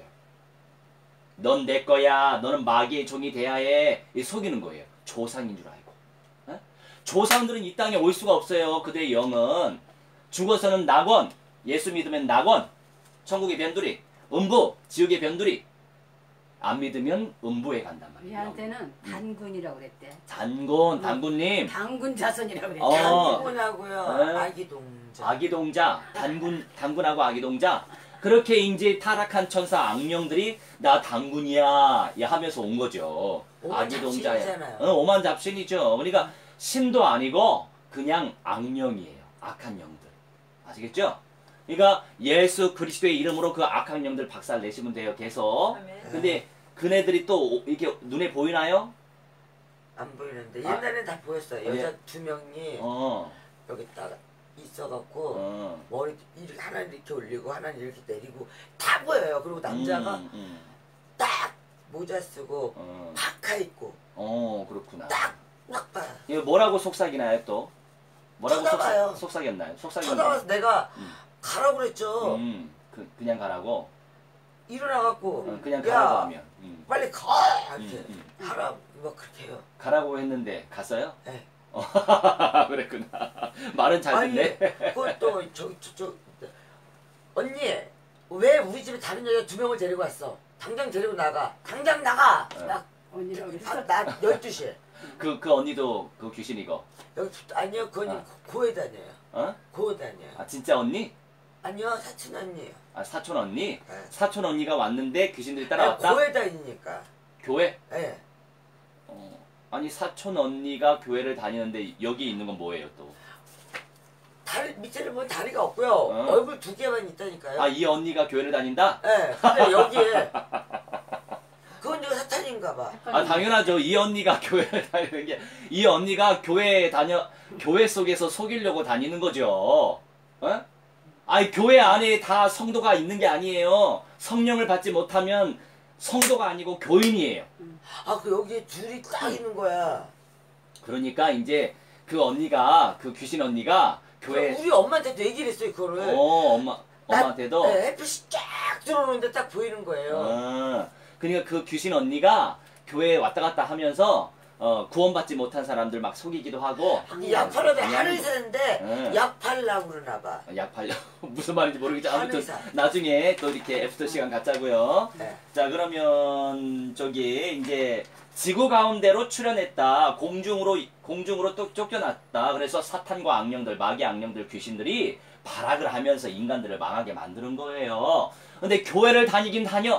넌 내 거야. 너는 마귀의 종이 돼야 해. 속이는 거예요. 조상인 줄 알고. 에? 조상들은 이 땅에 올 수가 없어요. 그들의 영은 죽어서는 낙원, 예수 믿으면 낙원, 천국의 변두리, 음부, 지옥의 변두리. 안 믿으면 음부에 간단 말이에요. 우리한테는 단군이라고 그랬대. 단군, 단군님. 단군 자손이라고 그랬대. 어. 단군하고요. 네. 아기 동자. 아기 동자, 단군, 단군하고 아기 동자. 그렇게 이제 타락한 천사 악령들이 나 단군이야 하면서 온 거죠. 오만 아기 동자야. 잡신이잖아요. 어, 오만 잡신이죠. 그러니까 신도 아니고 그냥 악령이에요. 악한 영들. 아시겠죠? 그러니까 예수 그리스도의 이름으로 그 악한 영들 박살 내시면 돼요. 계속. 아멘. 근데 그네들이 또 이렇게 눈에 보이나요? 안 보이는데 아. 옛날에 다 보였어요. 예. 여자 두 명이 어. 여기다가 있어갖고 어. 머리 이렇게 하나는 이렇게 올리고 하나는 이렇게 내리고 다 보여요. 그리고 남자가 음, 음. 딱 모자 쓰고 어. 파카 입고 어, 그렇구나. 딱 딱 봐. 이거 뭐라고 속삭이나요, 또? 뭐라고 쳐다봐요. 속삭, 속삭였나요? 속삭였나요? 쳐다봐서 내가 음. 가라고 그랬죠. 음, 그, 그냥 가라고? 일어나갖고 어, 그냥 야, 가라고 하면. 음. 빨리 가 이렇게 음, 음. 하라 뭐 그렇게 해요. 가라고 했는데 갔어요? 네. 어, 그랬구나. 말은 잘 아니 듣네. 그것도 저기 저저 언니 왜 우리 집에 다른 여자 두 명을 데리고 왔어? 당장 데리고 나가. 당장 나가. 어. 나, 언니라고 그랬어. 아, 나 열두 시에. 그, 그 언니도 그 귀신이고. 여기 아니요 그 언니 아. 고에 다녀요. 어? 고에 다녀요. 아, 진짜 언니? 아니요 사촌 언니요. 아, 사촌 언니? 네. 사촌 언니가 왔는데 귀신들이 아니, 따라왔다? 고에 다니니까. 교회? 예. 어, 아니, 사촌 언니가 교회를 다니는데 여기 있는 건 뭐예요, 또? 다리 밑에를 보면 다리가 없고요. 어. 얼굴 두 개만 있다니까요. 아, 이 언니가 교회를 다닌다? 예. 근데 여기에 그 언니가 사탄인가 봐. 아, 당연하죠. 이 언니가 교회를 다니는 게, 이 언니가 교회 다녀, 교회 속에서 속이려고 다니는 거죠. 어? 아니, 교회 안에 다 성도가 있는 게 아니에요. 성령을 받지 못하면 성도가 아니고 교인이에요. 아 그 여기에 둘이 딱 있는 거야. 그러니까 이제 그 언니가, 그 귀신 언니가 교회, 우리 엄마한테도 얘기를 했어요 그거를. 어, 엄마, 나- 엄마한테도. 네, 햇빛이 쫙 들어오는데 딱 보이는 거예요. 어, 그러니까 그 귀신 언니가 교회에 왔다 갔다 하면서 어, 구원받지 못한 사람들 막 속이기도 하고 이 약 팔아도 방해하는 한의사인데 응. 약 팔라고 그러나 봐. 약 팔려 무슨 말인지 모르겠죠. 아무튼 한의사. 나중에 또 이렇게 애프터 시간 갖자고요. 네. 자 그러면 저기 이제 지구 가운데로 출현했다. 공중으로 공중으로 또 쫓겨났다. 그래서 사탄과 악령들, 마귀 악령들, 귀신들이 발악을 하면서 인간들을 망하게 만드는 거예요. 근데 교회를 다니긴 다녀.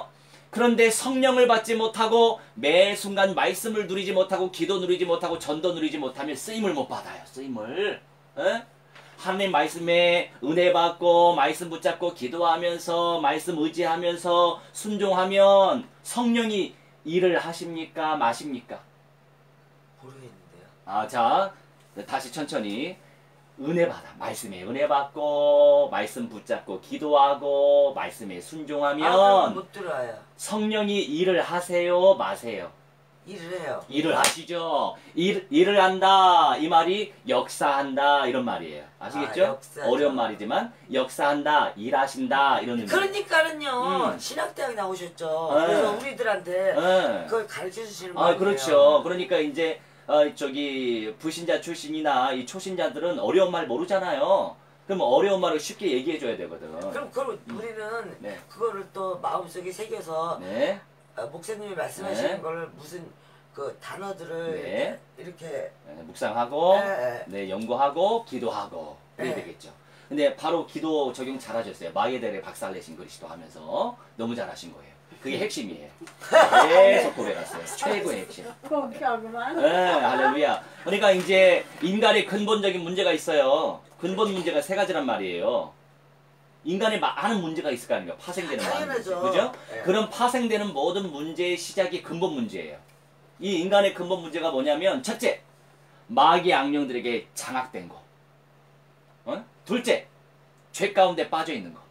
그런데 성령을 받지 못하고 매 순간 말씀을 누리지 못하고 기도 누리지 못하고 전도 누리지 못하면 쓰임을 못 받아요. 쓰임을. 에? 하나님 말씀에 은혜 받고 말씀 붙잡고 기도하면서 말씀 의지하면서 순종하면 성령이 일을 하십니까? 마십니까? 모르겠는데요. 아, 자, 다시 천천히. 은혜 받아. 말씀에 은혜 받고 말씀 붙잡고 기도하고 말씀에 순종하면 아, 못 들어요. 성령이 일을 하세요, 마세요? 일을 해요. 일을 하시죠. 일, 일을 한다. 이 말이 역사한다. 이런 말이에요. 아시겠죠? 아, 역사죠. 어려운 말이지만 역사한다. 일하신다. 이런 의미. 그러니까는요. 음. 신학대학 나오셨죠. 네. 그래서 우리들한테 네. 그걸 가르쳐 주시는 아, 거예요. 그렇죠. 그러니까 이제 어, 저기 불신자 출신이나 이 초신자들은 어려운 말 모르잖아요. 그럼 어려운 말을 쉽게 얘기해 줘야 되거든. 그럼 그럼 우리는 네. 그거를 또 마음속에 새겨서 네. 어, 목사님이 말씀하시는 네. 걸 무슨 그 단어들을 네. 이렇게 네, 묵상하고 네. 네, 연구하고 기도하고 그래야 네. 되겠죠. 근데 바로 기도 적용 잘하셨어요. 마게델의 박살내신 그리스도 하면서 너무 잘하신 거예요. 그게 핵심이에요. 계속 고백했어요. 최고의 핵심. 공평하구만. 네, 할렐루야. 그러니까 이제 인간의 근본적인 문제가 있어요. 근본 문제가 세 가지란 말이에요. 인간의 많은 문제가 있을 거 아닙니까? 파생되는 많은 문제. 당연하죠. 그죠? 네. 그런 파생되는 모든 문제의 시작이 근본 문제예요. 이 인간의 근본 문제가 뭐냐면 첫째, 마귀 악령들에게 장악된 거. 어? 둘째, 죄 가운데 빠져 있는 거.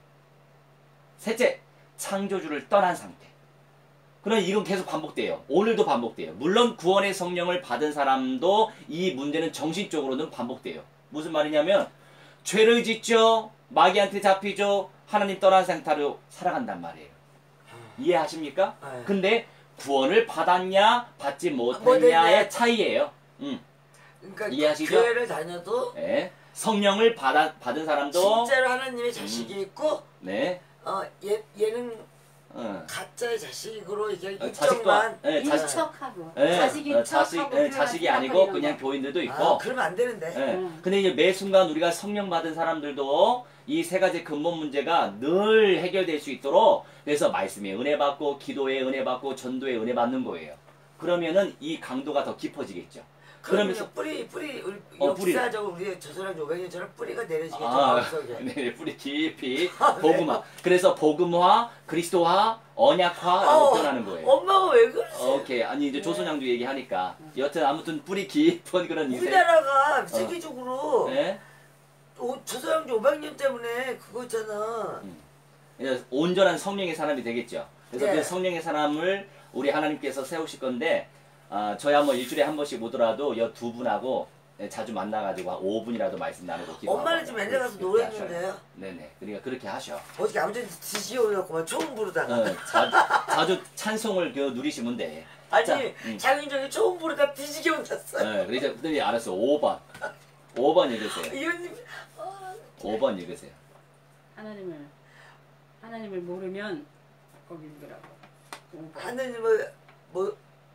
셋째, 창조주를 떠난 상태. 그럼 이건 계속 반복돼요. 오늘도 반복돼요. 물론 구원의 성령을 받은 사람도 이 문제는 정신적으로는 반복돼요. 무슨 말이냐면 죄를 짓죠. 마귀한테 잡히죠. 하나님 떠난 상태로 살아간단 말이에요. 이해하십니까? 네. 근데 구원을 받았냐 받지 못했냐. 못했냐의 차이예요. 음. 그러니까 이해하시죠? 교회를 다녀도 네. 성령을 받아, 받은 사람도 진짜로 하나님의 자식이 있고 네. 어, 얘, 얘는 어. 가짜의 자식으로 이게 어, 입장만 자식도- 네, 자식- 인척하고 네. 자식이 어, 자식, 척하고 네, 자식이 아니고 그냥 교인들도 있고 아, 그러면 안 되는데. 예. 음. 근데 이제 매 순간 우리가 성령 받은 사람들도 이 세 가지 근본 문제가 늘 해결될 수 있도록 그래서 말씀에 은혜 받고 기도에 은혜 받고 전도에 은혜 받는 거예요. 그러면은 이 강도가 더 깊어지겠죠. 그러면서 그러면서 뿌리 뿌리 우리 어, 뿌리. 역사적으로 우리 저서랑 오백 년처럼 뿌리가 내려지겠죠. 아, 마음속에. 네, 뿌리 깊이 아, 네. 복음화. 그래서 복음화, 그리스도화, 언약화라고 어, 표현하는 거예요. 엄마가 왜 그러세요? 오케이. 아니 이제 조선양도 얘기하니까 여튼 아무튼 뿌리 깊은 그런 인생. 우리나라가 세계적으로 네. 오- 조선왕조 오백 년 때문에 그거 있잖아. 이제 온전한 성령의 사람이 되겠죠. 그래서 네. 그 성령의 사람을 우리 하나님께서 세우실 건데 아, 저희 한번 일주일에 한 번씩 오더라도 이 두 분하고 자주 만나가지고 한 오 분이라도 말씀 나누고 기도하고 엄마는 지금 맨날 가서 그렇게 하셔요. 노래했는데요. 네네. 그러니까 그렇게 하셔. 어떻게 아무튼 지지오였구만 초음 부르다가. 어, 자, 자주 찬송을 그 누리시면 돼. 아니 자, 음. 장윤정이 초음 부르다 뒤지게 혼났어. 네, 그래서 그랬더니 알았어. 오 번. 오 번 읽으세요. 이현님 오 번 읽으세요. 하나님을 하나님을 모르면 거기 읽으라고. 오 번. 하느님을 뭐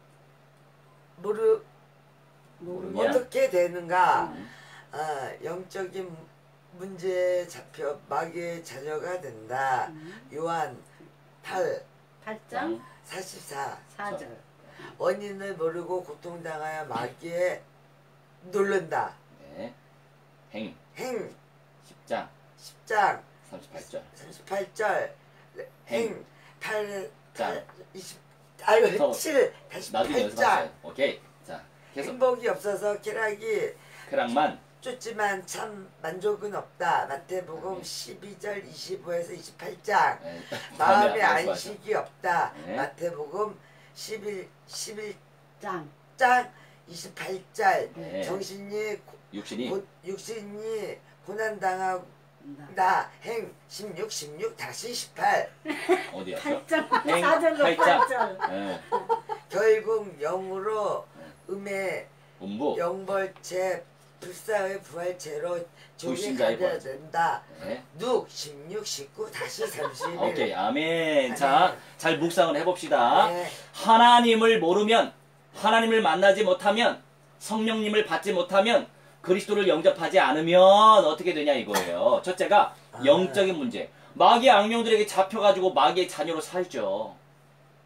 모르 모르면 어떻게 되는가? 음. 아, 영적인 문제에 잡혀 마귀의 자녀가 된다. 음. 요한 팔 팔 장 사십사 사 절. 원인을 모르고 고통당하여 마귀에 놀른다. 네. 행 행 십 장 십 장 삼십팔 절. 삼십팔 절 행 팔 장. 이십 아이고 더, 칠 다시 나중에 팔 장 연습하세요. 오케이. 자, 계속 행복이 없어서 쾌락이 크랑만 쫓지만 참 만족은 없다. 마태복음 네. 십이 절 이십오에서 이십팔 장 네. 마음에 다음에 안식이 없다. 네. 마태복음 십일 장. 장 이십팔 절 네. 정신이 고, 육신이 고, 육신이 고난당하다. 나. 행 십육 십육 다시 십팔 어디였어? 팔 장. 행 사 절로 팔 팔 장. 절. 네. 결국 영으로 네. 음의 음부. 영벌체 불사의 부활체로 조기 불신자의 가려야 부활체. 된다. 네. 육, 십육, 십구 다시 삼십일. 오케이. 아멘. 자, 아멘. 잘 묵상을 해봅시다. 네. 하나님을 모르면, 하나님을 만나지 못하면, 성령님을 받지 못하면, 그리스도를 영접하지 않으면 어떻게 되냐 이거예요. 첫째가 아. 영적인 문제. 마귀의 악령들에게 잡혀가지고 마귀의 자녀로 살죠.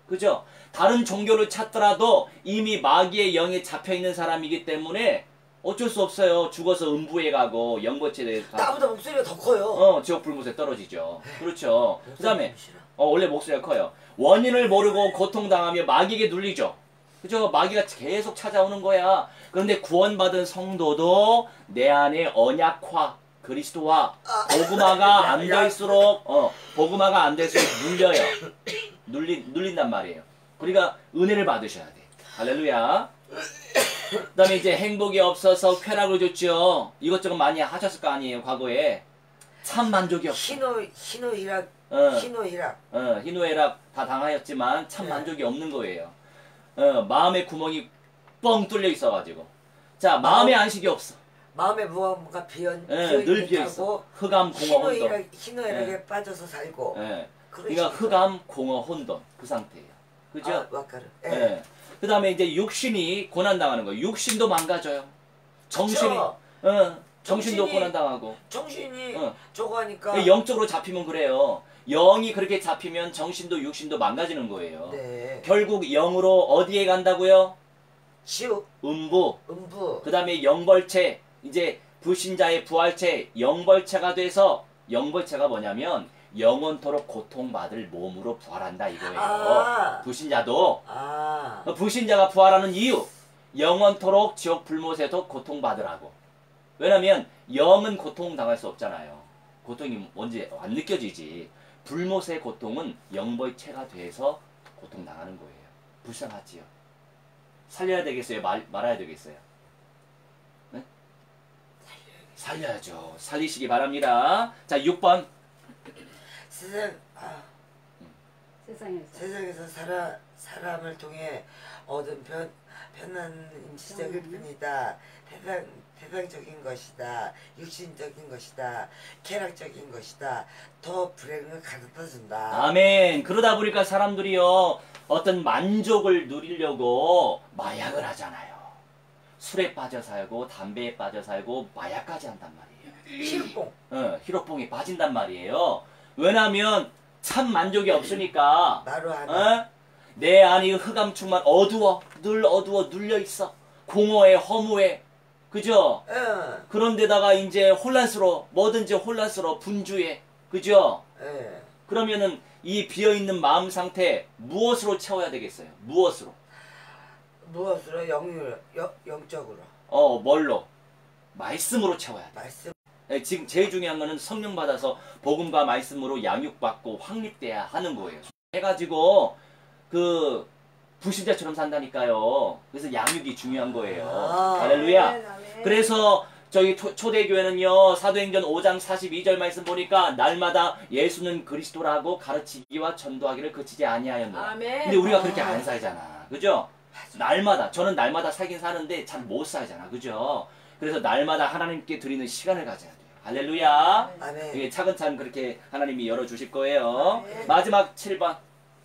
그죠? 다른 종교를 찾더라도 이미 마귀의 영에 잡혀있는 사람이기 때문에 어쩔 수 없어요. 죽어서 음부에 가고 영벌체에 가고. 나보다 목소리가 더 커요. 어, 지옥 불못에 떨어지죠. 그렇죠. 그 다음에 어, 원래 목소리가 커요. 원인을 모르고 고통당하며 마귀에게 눌리죠. 그죠? 마귀가 계속 찾아오는 거야. 그런데 구원받은 성도도 내 안에 언약화, 그리스도와 복음화가 안 될수록, 어, 복음화가 안 될수록 눌려요. 눌리, 눌린단 말이에요. 그러니까 은혜를 받으셔야 돼. 할렐루야. 그 다음에 이제 행복이 없어서 쾌락을 줬죠. 이것저것 많이 하셨을 거 아니에요, 과거에. 참 만족이 없어. 희노, 희노희락, 어. 희노희락. 어, 희노애락 다 당하였지만 참 네. 만족이 없는 거예요. 어, 마음의 구멍이 뻥 뚫려 있어가지고. 자, 마음의 안식이 없어. 마음에 무언가 비어, 예, 늘 비어 있어. 흑암, 공허, 혼돈. 희노희락, 희노애락에 빠져서 살고. 예. 그러시니까. 그러니까 흑암, 공허, 혼돈 그 상태예요. 그죠? 아, 와카르. 예. 예. 그 다음에 이제 육신이 고난당하는 거예요. 육신도 망가져요. 정신이, 그쵸? 어, 정신도 정신이- 고난당하고. 정신이 어. 저거 하니까. 영적으로 잡히면 그래요. 영이 그렇게 잡히면 정신도 육신도 망가지는 거예요. 네. 결국 영으로 어디에 간다고요? 지옥, 음부. 음부. 그 다음에 영벌체. 이제 불신자의 부활체, 영벌체가 돼서, 영벌체가 뭐냐면 영원토록 고통받을 몸으로 부활한다 이거예요. 아. 불신자도. 아. 불신자가 부활하는 이유, 영원토록 지옥 불못에도 고통받으라고. 왜냐면 영은 고통당할 수 없잖아요. 고통이 뭔지 안 느껴지지. 불못의 고통은 영벌체가 돼서 고통당하는 거예요. 불쌍하지요. 살려야 되겠어요? 말, 말아야 되겠어요? 네? 살려야죠. 살리시기 바랍니다. 자, 육 번. 세상, 아, 세상에서 세상에서 살아, 사람을 통해 얻은 편, 편한 임시적일 뿐이다. 세상, 세상적인 것이다. 육신적인 것이다. 쾌락적인 것이다. 더 불행을 가져다 준다. 아멘. 그러다 보니까 사람들이요, 어떤 만족을 누리려고 마약을 하잖아요. 술에 빠져 살고, 담배에 빠져 살고, 마약까지 한단 말이에요. 실뽕. 어, 히로뽕에 빠진단 말이에요. 왜냐면, 참 만족이 없으니까, 마루 하나. 어? 내 안이 흑암충만 어두워. 늘 어두워 눌려있어. 공허해, 허무해. 그죠? 응. 그런데다가 이제 혼란스러워. 뭐든지 혼란스러워. 분주해. 그죠? 예. 그러면은 이 비어있는 마음 상태 무엇으로 채워야 되겠어요? 무엇으로? 무엇으로? 영유, 영, 영적으로. 어, 뭘로? 말씀으로 채워야 돼. 말씀. 예, 지금 제일 중요한 거는 성령 받아서 복음과 말씀으로 양육받고 확립돼야 하는 거예요. 해가지고 그 불신자처럼 산다니까요. 그래서 양육이 중요한 거예요. 아. 할렐루야. 아멘, 아멘. 그래서 저희 초, 초대교회는요, 사도행전 오 장 사십이 절 말씀 보니까 날마다 예수는 그리스도라고 가르치기와 전도하기를 그치지 아니하였노라. 아멘. 근데 우리가 그렇게 안 살잖아. 그죠? 날마다, 저는 날마다 살긴 사는데 잘 못 살잖아. 그죠? 그래서 날마다 하나님께 드리는 시간을 가져야 돼요. 할렐루야. 아멘. 이게 차근차근 그렇게 하나님이 열어주실 거예요. 아멘. 마지막 칠 번.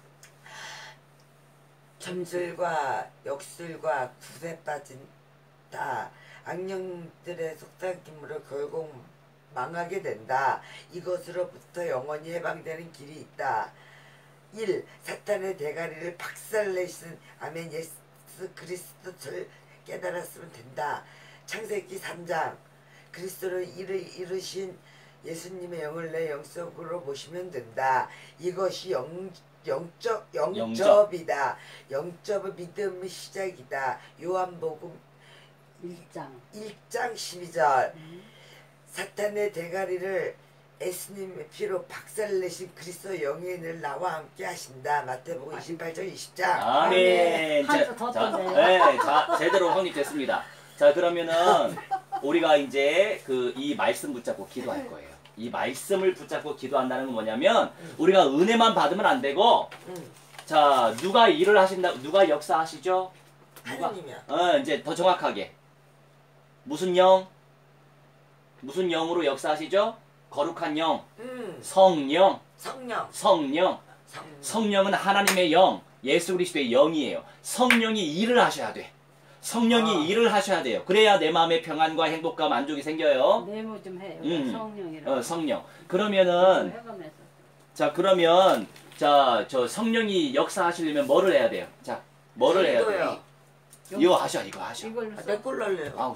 점술과 역술과 굿에 빠진다. 악령들의 속삭임으로 결국 망하게 된다. 이것으로부터 영원히 해방되는 길이 있다. 일. 사탄의 대가리를 박살내신 아멘 예수 그리스도를 깨달았으면 된다. 창세기 삼 장 그리스도를 이르, 이루신 예수님의 영을 내 영속으로 모시면 된다. 이것이 영, 영적, 영접이다. 영접의 믿음의 시작이다. 요한복음 일 장 일 장 십이 절 사탄의 대가리를 예수님의 피로 박살내신 그리스도 영이 늘 나와 함께 하신다. 마태복음 이십팔 장 이십 장. 아멘. 한 자, 주 더 자, 떴네요. 네, 자, 제대로 확립됐습니다. 자, 그러면은 우리가 이제 그 이 말씀 붙잡고 기도할 거예요. 이 말씀을 붙잡고 기도한다는 건 뭐냐면 우리가 은혜만 받으면 안 되고, 응. 자, 누가 일을 하신다, 누가 역사하시죠? 누가? 하느님이야. 어, 이제 더 정확하게 무슨 영? 무슨 영으로 역사하시죠? 거룩한 영, 음, 성령, 성령. 성령. 성. 성령은 하나님의 영, 예수 그리스도의 영이에요. 성령이 일을 하셔야 돼. 성령이 아. 일을 하셔야 돼요. 그래야 내 마음에 평안과 행복과 만족이 생겨요. 네모 좀 해요. 음. 성령이라고. 어, 성령. 그러면은 해가면서 자, 그러면 자, 저 성령이 역사하시려면 뭐를 해야 돼요? 자, 뭐를 해야 돼요? 이거 하셔, 이거 하셔. 이걸 아, 내꼴 날래요. 아우.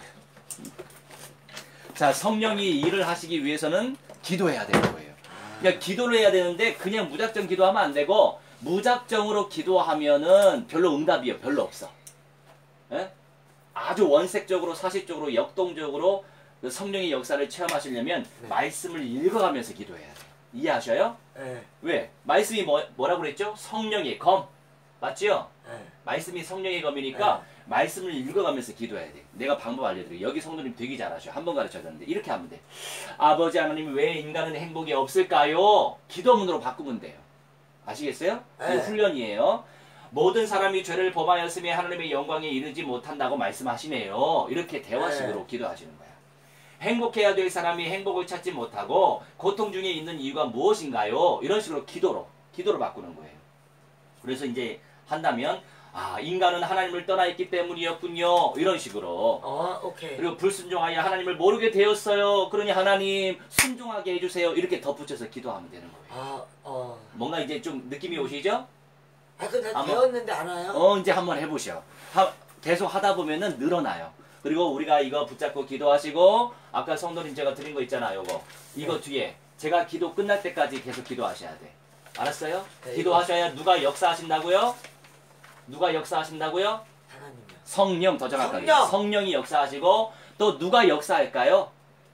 자, 성령이 일을 하시기 위해서는 기도해야 되는 거예요. 그러니까 기도를 해야 되는데 그냥 무작정 기도하면 안 되고 무작정으로 기도하면은 별로 응답이요. 별로 없어. 예? 아주 원색적으로 사실적으로 역동적으로 그 성령의 역사를 체험하시려면 네. 말씀을 읽어가면서 기도해야 돼요. 이해하셔요? 네. 왜? 말씀이 뭐, 뭐라고 그랬죠? 성령의 검. 맞지요? 네. 말씀이 성령의 검이니까 말씀을 읽어가면서 기도해야 돼. 내가 방법 알려드릴게요. 여기 성도님 되게 잘하셔. 한 번 가르쳐야 되는데 이렇게 하면 돼. 아버지 하나님 왜 인간은 행복이 없을까요? 기도문으로 바꾸면 돼요. 아시겠어요? 네. 이게 훈련이에요. 모든 사람이 죄를 범하였으며 하나님의 영광에 이르지 못한다고 말씀하시네요. 이렇게 대화식으로 네. 기도하시는 거야. 행복해야 될 사람이 행복을 찾지 못하고 고통 중에 있는 이유가 무엇인가요? 이런 식으로 기도로 기도로 바꾸는 거예요. 그래서 이제 한다면 아, 인간은 하나님을 떠나 있기 때문이었군요. 이런 식으로. 어, 오케이. 그리고 불순종하여 하나님을 모르게 되었어요. 그러니 하나님 순종하게 해주세요. 이렇게 덧붙여서 기도하면 되는 거예요. 아, 어. 뭔가 이제 좀 느낌이 오시죠? 아, 그나 아마- 배웠는데 알아요? 어, 이제 한번 해보셔. 하, 계속 하다 보면은 늘어나요. 그리고 우리가 이거 붙잡고 기도하시고 아까 성도님 제가 드린 거 있잖아요. 요거. 이거 네. 뒤에 제가 기도 끝날 때까지 계속 기도하셔야 돼. 알았어요? 네, 기도하셔야 누가 역사하신다고요? 누가 역사하신다고요? 하나님이요. 성령, 더 정확하게. 성령! 성령이 역사하시고 또 누가 역사할까요?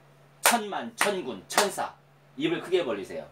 천만, 천군, 천사. 입을 크게 벌리세요.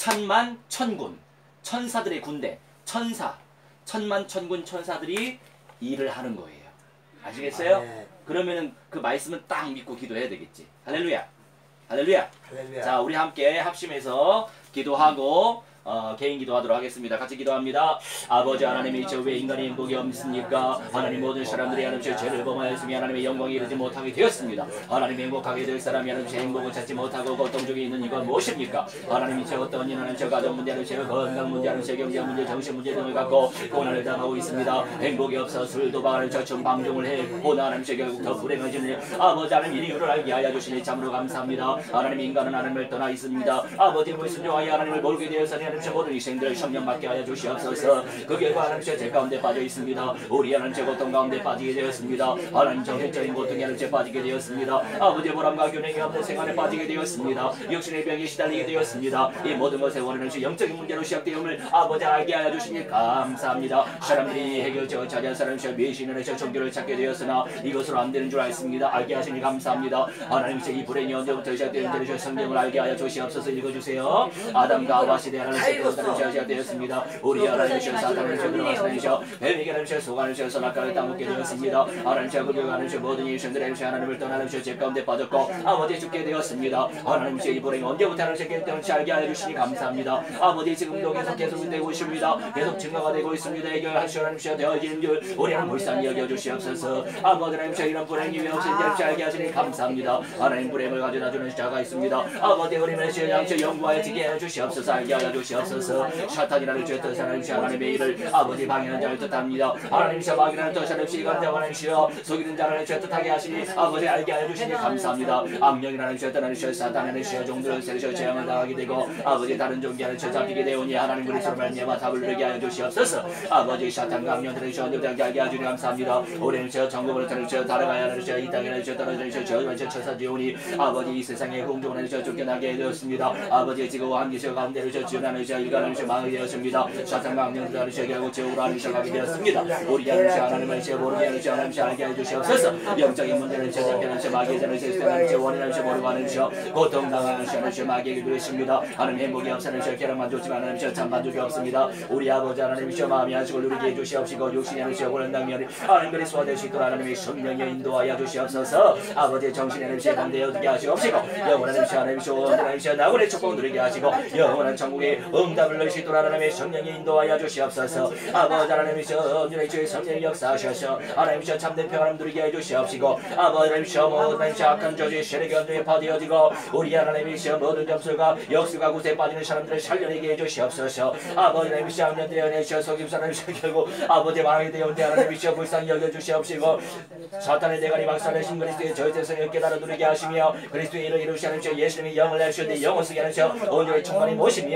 천만, 천군. 천사들의 군대. 천사. 천만, 천군, 천사들이 일을 하는 거예요. 아시겠어요? 아, 네. 그러면은 그 말씀은 딱 믿고 기도해야 되겠지. 할렐루야. 할렐루야. 할렐루야. 자, 우리 함께 합심해서 기도하고 어, 개인 기도하도록 하겠습니다. 같이 기도합니다. 아버지 하나님이 저 왜 인간의 행복이 없습니까? 하나님 모든 사람들이 하나님의 죄를 범하였으며 하나님의 영광에 이르지 못하게 되었습니다. 하나님이 행복하게 될 사람이 하나님의 행복을 찾지 못하고 고통 중에 있는 이건 무엇입니까? 하나님이 제 어떤 일은 저 가정 문제, 하나님 제 건강 문제, 하나님 제 경제 문제, 정신 문제 등을 갖고 고난을 당하고 있습니다. 행복이 없어 술, 도박을 저천 방종을 했고 하나님 제 결국 더 불행해지는 아버지 하나님 이유를 알게 하여 주시니 참으로 감사합니다. 하나님 인간은 하나님을 떠나 있습니다. 아버지 불순종하여 하나님을 모르게 되어서니 하나님 제 모든 희생들을 성령받게 하여 주시옵소서. 그 결과 하나님 제 가운데 빠져 있습니다. 우리 하나님 제 고통 가운데 빠지게 되었습니다. 하나님 정신적인 고통에 하나님 제 빠지게 되었습니다. 아버지의 보람과 균형이 없는 생활에 빠지게 되었습니다. 육신의 병에 시달리게 되었습니다. 이 모든 것의 원인은 영적인 문제로 시작되음을 아버지 알게 하여 주시니 감사합니다. 사람들이 해결되어 자리한 사람이 미신을 저 종교를 찾게 되었으나 이것으로 안 되는 줄 알습니다. 알게 하시니 감사합니다. 하나님 이 불행이 언제부터 시작되는지를 저 성경을 알게 하여 주시옵소서. 읽어주세요. 아담과 하와 시대 하나님 하나님 되었습니다. 우리 하나님 저 사탄을 저 들어가시는 저 뱀에게 하나님 저 속아는 저 선악과를 따먹게 되었습니다. 하나님 저 그들과는 저 모든 일생들의 저 하나님을 떠나는 저죄 가운데 빠졌고 아버지 죽게 되었습니다. 하나님 저이 불행이 언제부터 하나님 저에게 때문에 알게 하여 주시니 감사합니다. 아버지 지금도 계속 계속 되고 있습니다. 계속 증가가 되고 있습니다. 해결하시오 하나님 저 되어지는 줄 우리 하나님 불쌍히 여겨주시옵소서. 아버지 하나님 저 이런 불행이 왜 없는지 하나님 알게 하시니 감사합니다. 하나님 불행을 가져다 주는 자가 있습니다. 아버지 우리는 저 양처 영구하여 지게 하여 주시옵소서. 알게 하여 주시옵소서. 사탄이라는 죄 뜻 하나님 하나님의 일을 아버지 방해하는 자를 뜻합니다. 하나님 저 막이라는 뜻 하나님 시간 되어 하나님 시여 속이는 자를 죄 뜻하게 하시니 아버지 알게 하여 주시니 감사합니다. 악령이라는 죄 뜻 하나님 시여 사탄이라는 시여 종들은 세리셔 재앙을 당하게 되고 아버지 다른 종교를 저 잡히게 되오니 하나님 그리스도로 말미암아 답을 누리게 하여 주시옵소서. 아버지 사탄과 악령들을 저 누리게 하게 하여 주니 감사합니다. 우리는 저 정금을 타는 저 달아가야 하는 저 이 땅에는 저 떨어지는 저 저주와 저 천사지오니 아버지 이 세상에 공중하는 저 쫓겨나게 되었습니다. 아버지 지금 한기 저 가운데를 저 지원하는 저 일가는 저 망하게 되었습니다. 사탄과 악령들을 하는 저 결국 지옥으로 하는 저 가게 되었습니다. 우리 하는 저 하나님을 저 모르게 하는 저 하나님 저 알게 해 주시옵소서. 영적인 문제는 저 잡혀는 저 마귀의 자는 저 스테는 저 원인하는 저 모르고 하는 저 고통당하는 저 하는 저 마귀에게 그랬습니다. 하나님 행복이 없으는 저 결함만 좋지만 하나님 저 참 만족이 없습니다. 우리 아버지 하나님 저 마음이 한식을 누리게 해 주시옵시고 육신이 하는 저 고난 당면이 하나님 그리스도와 될 수 있도록 하나님의 성령에 인도하여 주시옵소서. 아버지의 정신의 냄새 가운데 어떻게 하시옵시고 영원한 냄새 하나님 저 원하는 냄새 나군의 축복 누리게 하시고 영원한 천국의 응답을 넣을 수 있도록 하나님의 성령에 인도하여 주시옵소서. 아버지 하나님 저 언제나 주의 성령이 역사하셔서 하나님 저 참된 평안을 누리게 해 주시옵시고 아버지 하나님 저 모든 저 악한 저주의 세력이 언제에 파되어지고 우리 하나님이 저 모든 점술과 역수가 구세에 빠지는 사람들을 살려내게 해 주시옵소서. 아버지 하나님 저 악년되어 저 속임수 하나님 저 결국 아버지 망하게 되었는데 하나님이 저 불쌍히 여겨주시옵시고 사탄의 대가리 박살내신 그리스도의 저의 대성을 깨달아 누리게 하시며 그리스도의 일을 이루시 하는 저 예수님이 영을 내주셨는데 영을 쓰게 하는 저 온전히 충만히 모시며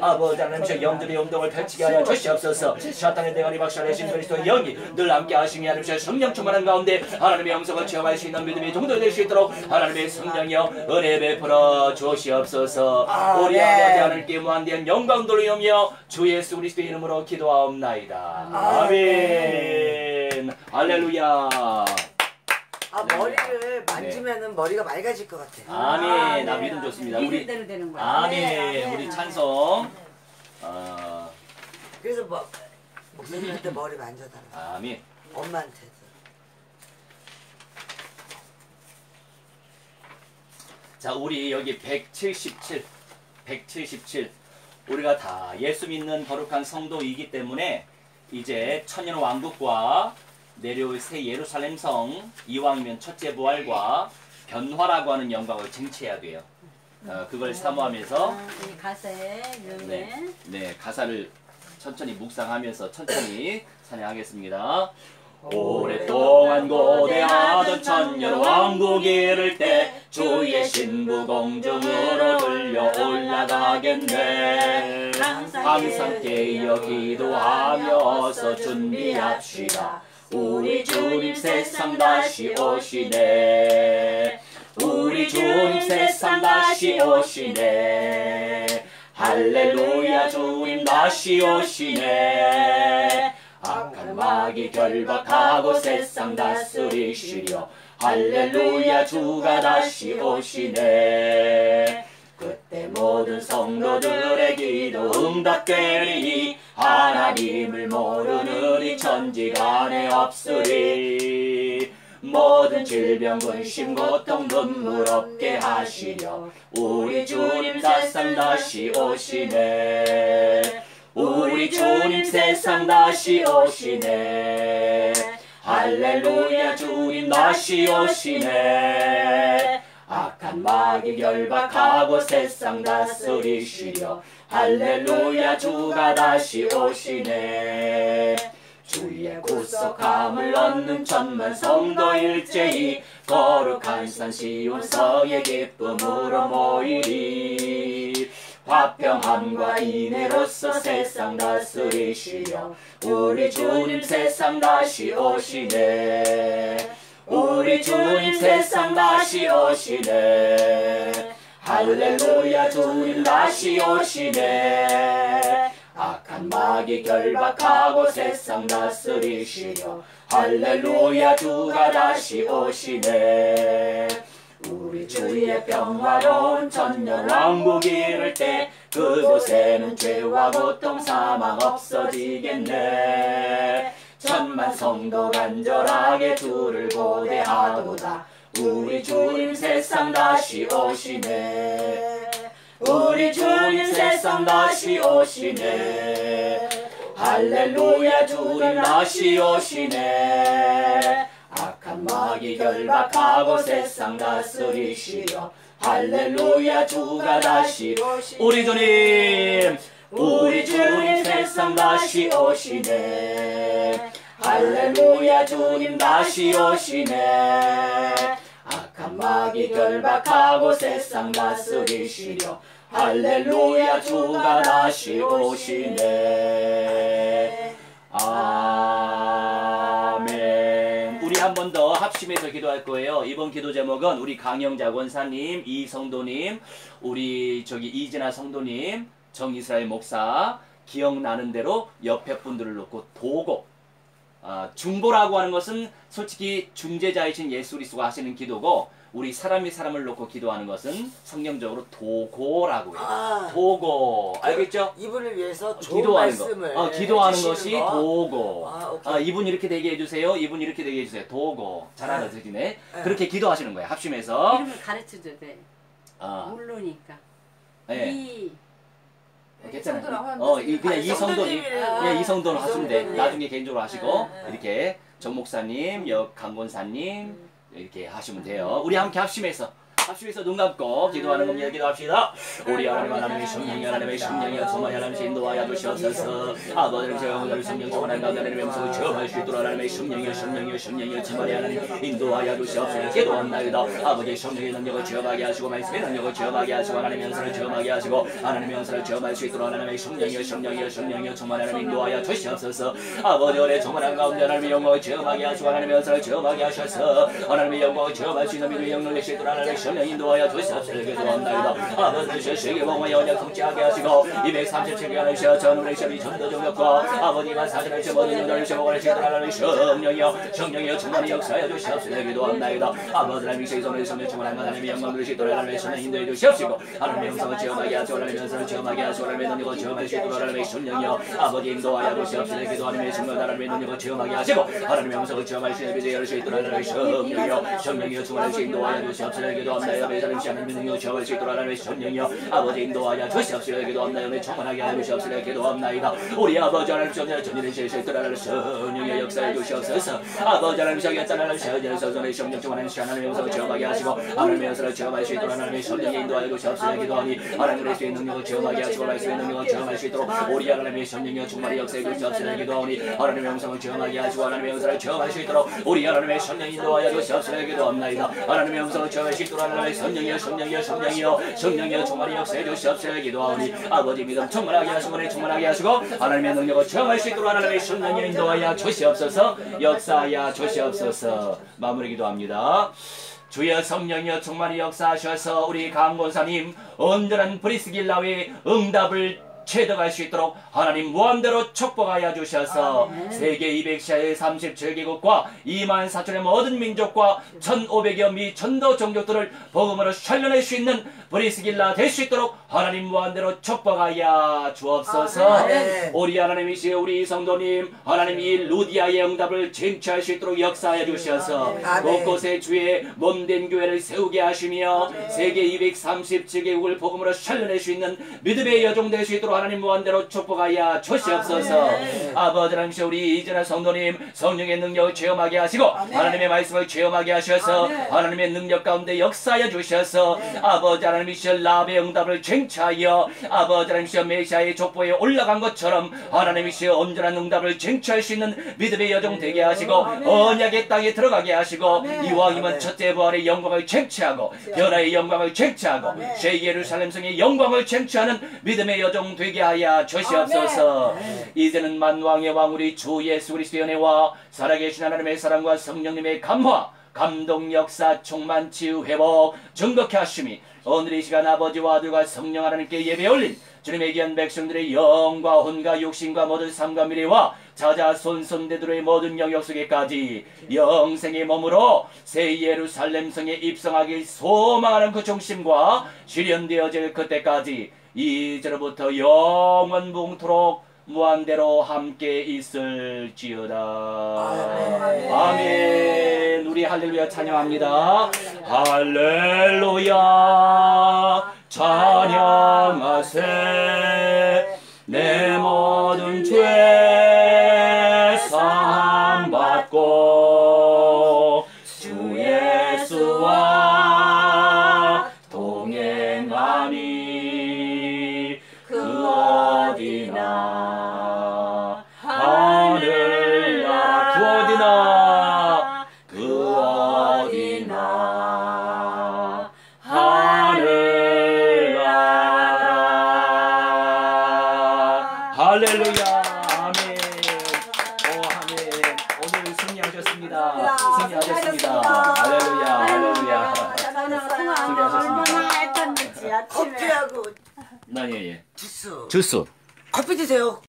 아버지 하나님 영들의 운동을 펼치게 하여 주시옵소서. 사탄의 대가리 박살내신 그리스도의 영이 늘 함께 하시니 하나님 성령 충만한 가운데 하나님의 영성을 체험할 수 있는 믿음이 종도될 수 있도록 하나님의 성령이여 은혜 베풀어 주시옵소서. 우리 아버지 하나님께 무한대한 영광 돌리오며 주 예수 그리스도의 이름으로 기도하옵나이다. 아멘. 할렐루야. 아 머리를 만지면은 머리가 맑아질 것 같아. 아멘. 아, 나 네. 믿음 좋습니다. 믿을 우리 대로 되는 거야. 아멘. 네, 아멘. 우리 찬송. 어, 그래서 뭐 목사님한테 머리 만져달라. 아멘. 엄마한테도. 자, 우리 여기 백칠십칠, 백칠십칠. 우리가 다 예수 믿는 거룩한 성도이기 때문에 이제 천년 왕국과 내려올 새 예루살렘 성, 이왕이면 첫째 부활과 변화라고 하는 영광을 쟁취해야 돼요. 어, 그걸 사모하면서 아, 이 가사에 네, 네. 네, 가사를 천천히 묵상하면서 천천히 찬양하겠습니다. 오랫동안 고대하던 천년 왕국이 이를 때 주의 신부 공중으로 들려 올라가겠네. 항상 깨어 기도하며 어서 준비합시다. 우리 주님 세상 다시 오시네. 우리 주님 세상 다시 오시네. 할렐루야 주님 다시 오시네. 악한 마귀 결박하고 세상 다스리시려. 할렐루야 주가 다시 오시네. 그때 모든 성도들의 기도 응답되리니 하나님을 모르는 이 천지간에 없으리. 모든 질병 근심 고통 눈물 없게 하시려. 우리 주님 세상 다시 오시네. 우리 주님 세상 다시 오시네. 할렐루야 주님 다시 오시네. 악한 마귀 결박하고 세상 다스리시려. 할렐루야 주가 다시 오시네. 주의 구속함을 얻는 천만 성도 일제히 거룩한 산 시온 성의 기쁨으로 모이리. 화평함과 인애로서 세상 다스리시려. 우리 주님 세상 다시 오시네. 우리 주님 세상 다시 오시네. 할렐루야 주님 다시 오시네. 악한 마귀 결박하고 세상 다스리시려. 할렐루야 주가 다시 오시네. 우리 주의 평화로운 천년 왕국이 이를 때 그곳에는 죄와 고통 사망 없어지겠네. 천만 성도 간절하게 주를 고대하도다. 우리 주님 세상 다시 오시네. 우리 주님 세상 다시 오시네. 할렐루야 주님 다시 오시네. 악한 마귀 결박하고 세상 다스리시려. 할렐루야 주가 다시 오시네. 우리 주님 우리 주님 세상 다시 오시네. 할렐루야 주님 다시 오시네. 악한 마귀 결박하고 세상 다스리시려. 할렐루야 주가 다시 오시네. 아멘. 우리 한 번 더 합심해서 기도할 거예요. 이번 기도 제목은 우리 강영자 권사님, 이성도님, 우리 저기 이진아 성도님, 정이스라엘 목사 기억나는 대로 옆에 분들을 놓고 도고. 아, 중보라고 하는 것은 솔직히 중재자이신 예수 그리스도가 하시는 기도고, 우리 사람이 사람을 놓고 기도하는 것은 성경적으로 도고라고 해요. 아, 도고. 알겠죠? 이분을 위해서 좋은 기도하는 말씀을 거. 어, 기도하는 해주시는 것이 거. 도고. 아, 오케이. 아, 이분 이렇게 되게 해주세요. 이분 이렇게 되게 해주세요. 도고. 잘 알아듣시네. 네. 그렇게 기도하시는 거예요. 합심해서. 이름을 가르쳐줘야 돼. 아, 모르니까. 네. 이 괜찮아요. 어, 이, 그냥 아니, 이성도님. 성도님이래요. 그냥 이성도로 하시면 돼. 이성도님. 나중에 개인적으로 하시고, 네, 네. 이렇게 정 목사님, 역 강권사님, 이렇게 하시면 돼요. 우리 함께 합심해서 합심해서 눈 감고 기도하는 겁니다. 기도합시다. 우리 하나님 하나님의 성령이 하나님의 성령이 정말 하나님의 인도하여 주시옵소서. 아버지를 제가 오늘 성령 정말 하나님의 명성을 체험할 수 있도록 하나님의 성령이 성령이 성령이 정말 하나님 인도하여 주시옵소서. 기도합나이다. 아버지 성령의 능력을 체험하게 하시고 말씀의 능력을 체험하게 하시고 하나님의 영성을 체험하게 하시고 하나님의 영성을 체험할 수 있도록 하나님의 성령이 성령이 성령이 정말 하나님 인도하여 주시옵소서. 아버지 오늘 정말 한가운데 하나님의 영광을 체험하게 하시고 하나님의 영성을 체험하게 하셔서 하나님의 영광을 체험할 수 있는 믿음의 영광을 내시도록 하나님의 성령 인도하여 주시옵소서. 기도합나이다. 아버지 세계복음의 언약 성취하게 하시고 이백삼십칠 개가 내셔 전우의 시험이 전도 정력과 아버지가 사전을 시 모든 영혼을 시험을 하시도록 하나님의 성령이여 성령이여 정말 역사해 주시옵소서. 기도합나이다. 아버지 하나님의 세상의 성령 충만한 하나님의 영광을 내시도록 하나님의 성령 인도해 주시옵시고 하나님의 영성을 체험하게 하시고 하나님의 영성을 체험하게 하시고 하나님의 능력을 체험할 수 있도록 하나님의 성령이여 아버지 인도하여 주시옵소서. 기도 하나님의 성령 하나님의 능력을 체험하게 하시고 하나님의 영성을 체험할 수 있는 비대에 열수 있도록 하나님의 성령이여 성령이여 충만한 수 인도하여 주시옵소서. 기도합나이다. 매사님 시 하나님의 능력을 체험할 수 있도록 하나님의 성령이여 아버지 인도하여 주시옵소서. 기도합나이다. 충만하게 하여 주시옵소서. 기도합나이다. 우리 아버지 하나님 성령 전일의 제시 있도록 하나님의 성령의 역사해 주시옵소서. 아버지 하나님 성령 하나님의 성령 성령의 성령 충만한 시 하나님의 영성을 체험하게 하시고 하나님의 영성을 체험할 수 있도록 하나님의 성령의 인도하여 주시옵소서. 기도하니 하나님의 수의 능력을 체험하게 하시고 말씀의 능력을 체험할 수 있도록 우리 하나님의 성령의 충만히 역사해 주시옵소서. 기도하니 하나님의 영성을 체험하게 하시고 하나님의 영성을 체험할 수 있도록 우리 하나님의 성령 인도하여 주시옵소서. 기도합나이다. 하나님의 영성을 체험할 수 있도록 하나님의 성령이여 성령이여 성령이여 성령이여 충만히 역사해 주시옵소서. 기도하니 아버지 믿음 충만하게 하시고 은혜 충만하게 하시고 하나님의 능력을 체험할 수 있도록 하나님의 성령이 인도하여 주시옵소서. 역사하여 주시옵소서. 마무리 기도합니다. 주여 성령이여 충만히 역사하셔서 우리 강권사님 온전한 브리스길라의 응답을 체득할 수 있도록 하나님 무한대로 축복하여 주셔서 아멘. 세계 이백삼십칠 개국과 이만 사천의 모든 민족과 천오백여 미 전도 종족들을 복음으로 살려낼 수 있는 브리스길라 될 수 있도록 하나님 무한대로 축복하여 주옵소서. 아멘. 우리 하나님이시여 우리 성도님 하나님 이 루디아의 응답을 쟁취할 수 있도록 역사하여 주셔서 아멘. 곳곳에 주의 몸된 교회를 세우게 하시며 아멘. 세계 이백삼십칠 개국을 복음으로 살려낼 수 있는 믿음의 여종 될 수 있도록 하나님 무한대로 축복하여 주시옵소서. 아멘. 아버지 하나님 우리 이전의 성도님 성령의 능력을 체험하게 하시고 아멘. 하나님의 말씀을 체험하게 하셔서 아멘. 하나님의 능력 가운데 역사하여 주셔서 아멘. 아버지 하나님이시여 라베 응답을 쟁취하여 아버지 하나님이시여 메시아의 족보에 올라간 것처럼 하나님이시여 온전한 응답을 쟁취할 수 있는 믿음의 여정 되게 하시고 아멘. 언약의 땅에 들어가게 하시고 아멘. 이왕이면 첫째 부활의 영광을 쟁취하고 변화의 영광을 쟁취하고 새 예루살렘 성의 영광을 쟁취하는 믿음의 여정 되게 되게 하여 주시옵소서. 아멘. 이제는 만왕의 왕 우리 주 예수 그리스도의 은혜와 살아계신 하나님의 사랑과 성령님의 감화 감동 역사 충만 치유 회복 증거케 하심이 오늘 이 시간 아버지와 아들과 성령 하나님께 예배 올린 주님의 귀한 백성들의 영과 혼과 육신과 모든 삶과 미래와 자자손 손대들의 모든 영역 속에까지 영생의 몸으로 새 예루살렘 성에 입성하길 소망하는 그 중심과 실현되어질 그때까지 이제로부터 영원붕토록 무한대로 함께 있을지어다. 아멘. 아멘. 우리 할렐루야 찬양합니다. 할렐루야 찬양하세 내 모든 죄 사함 받고 주 예수와 동행하니 어디나 하늘나 그 어디나 그 어디나 하늘나라. 할렐루야. 아멘. 오 아멘. 오늘 승리하셨습니다. 승리하셨습니다. 할렐루야. 할렐루야. 얼마나 애탔는지 아침에 커피하고 나 예, 예. 주스 주스 커피 드세요.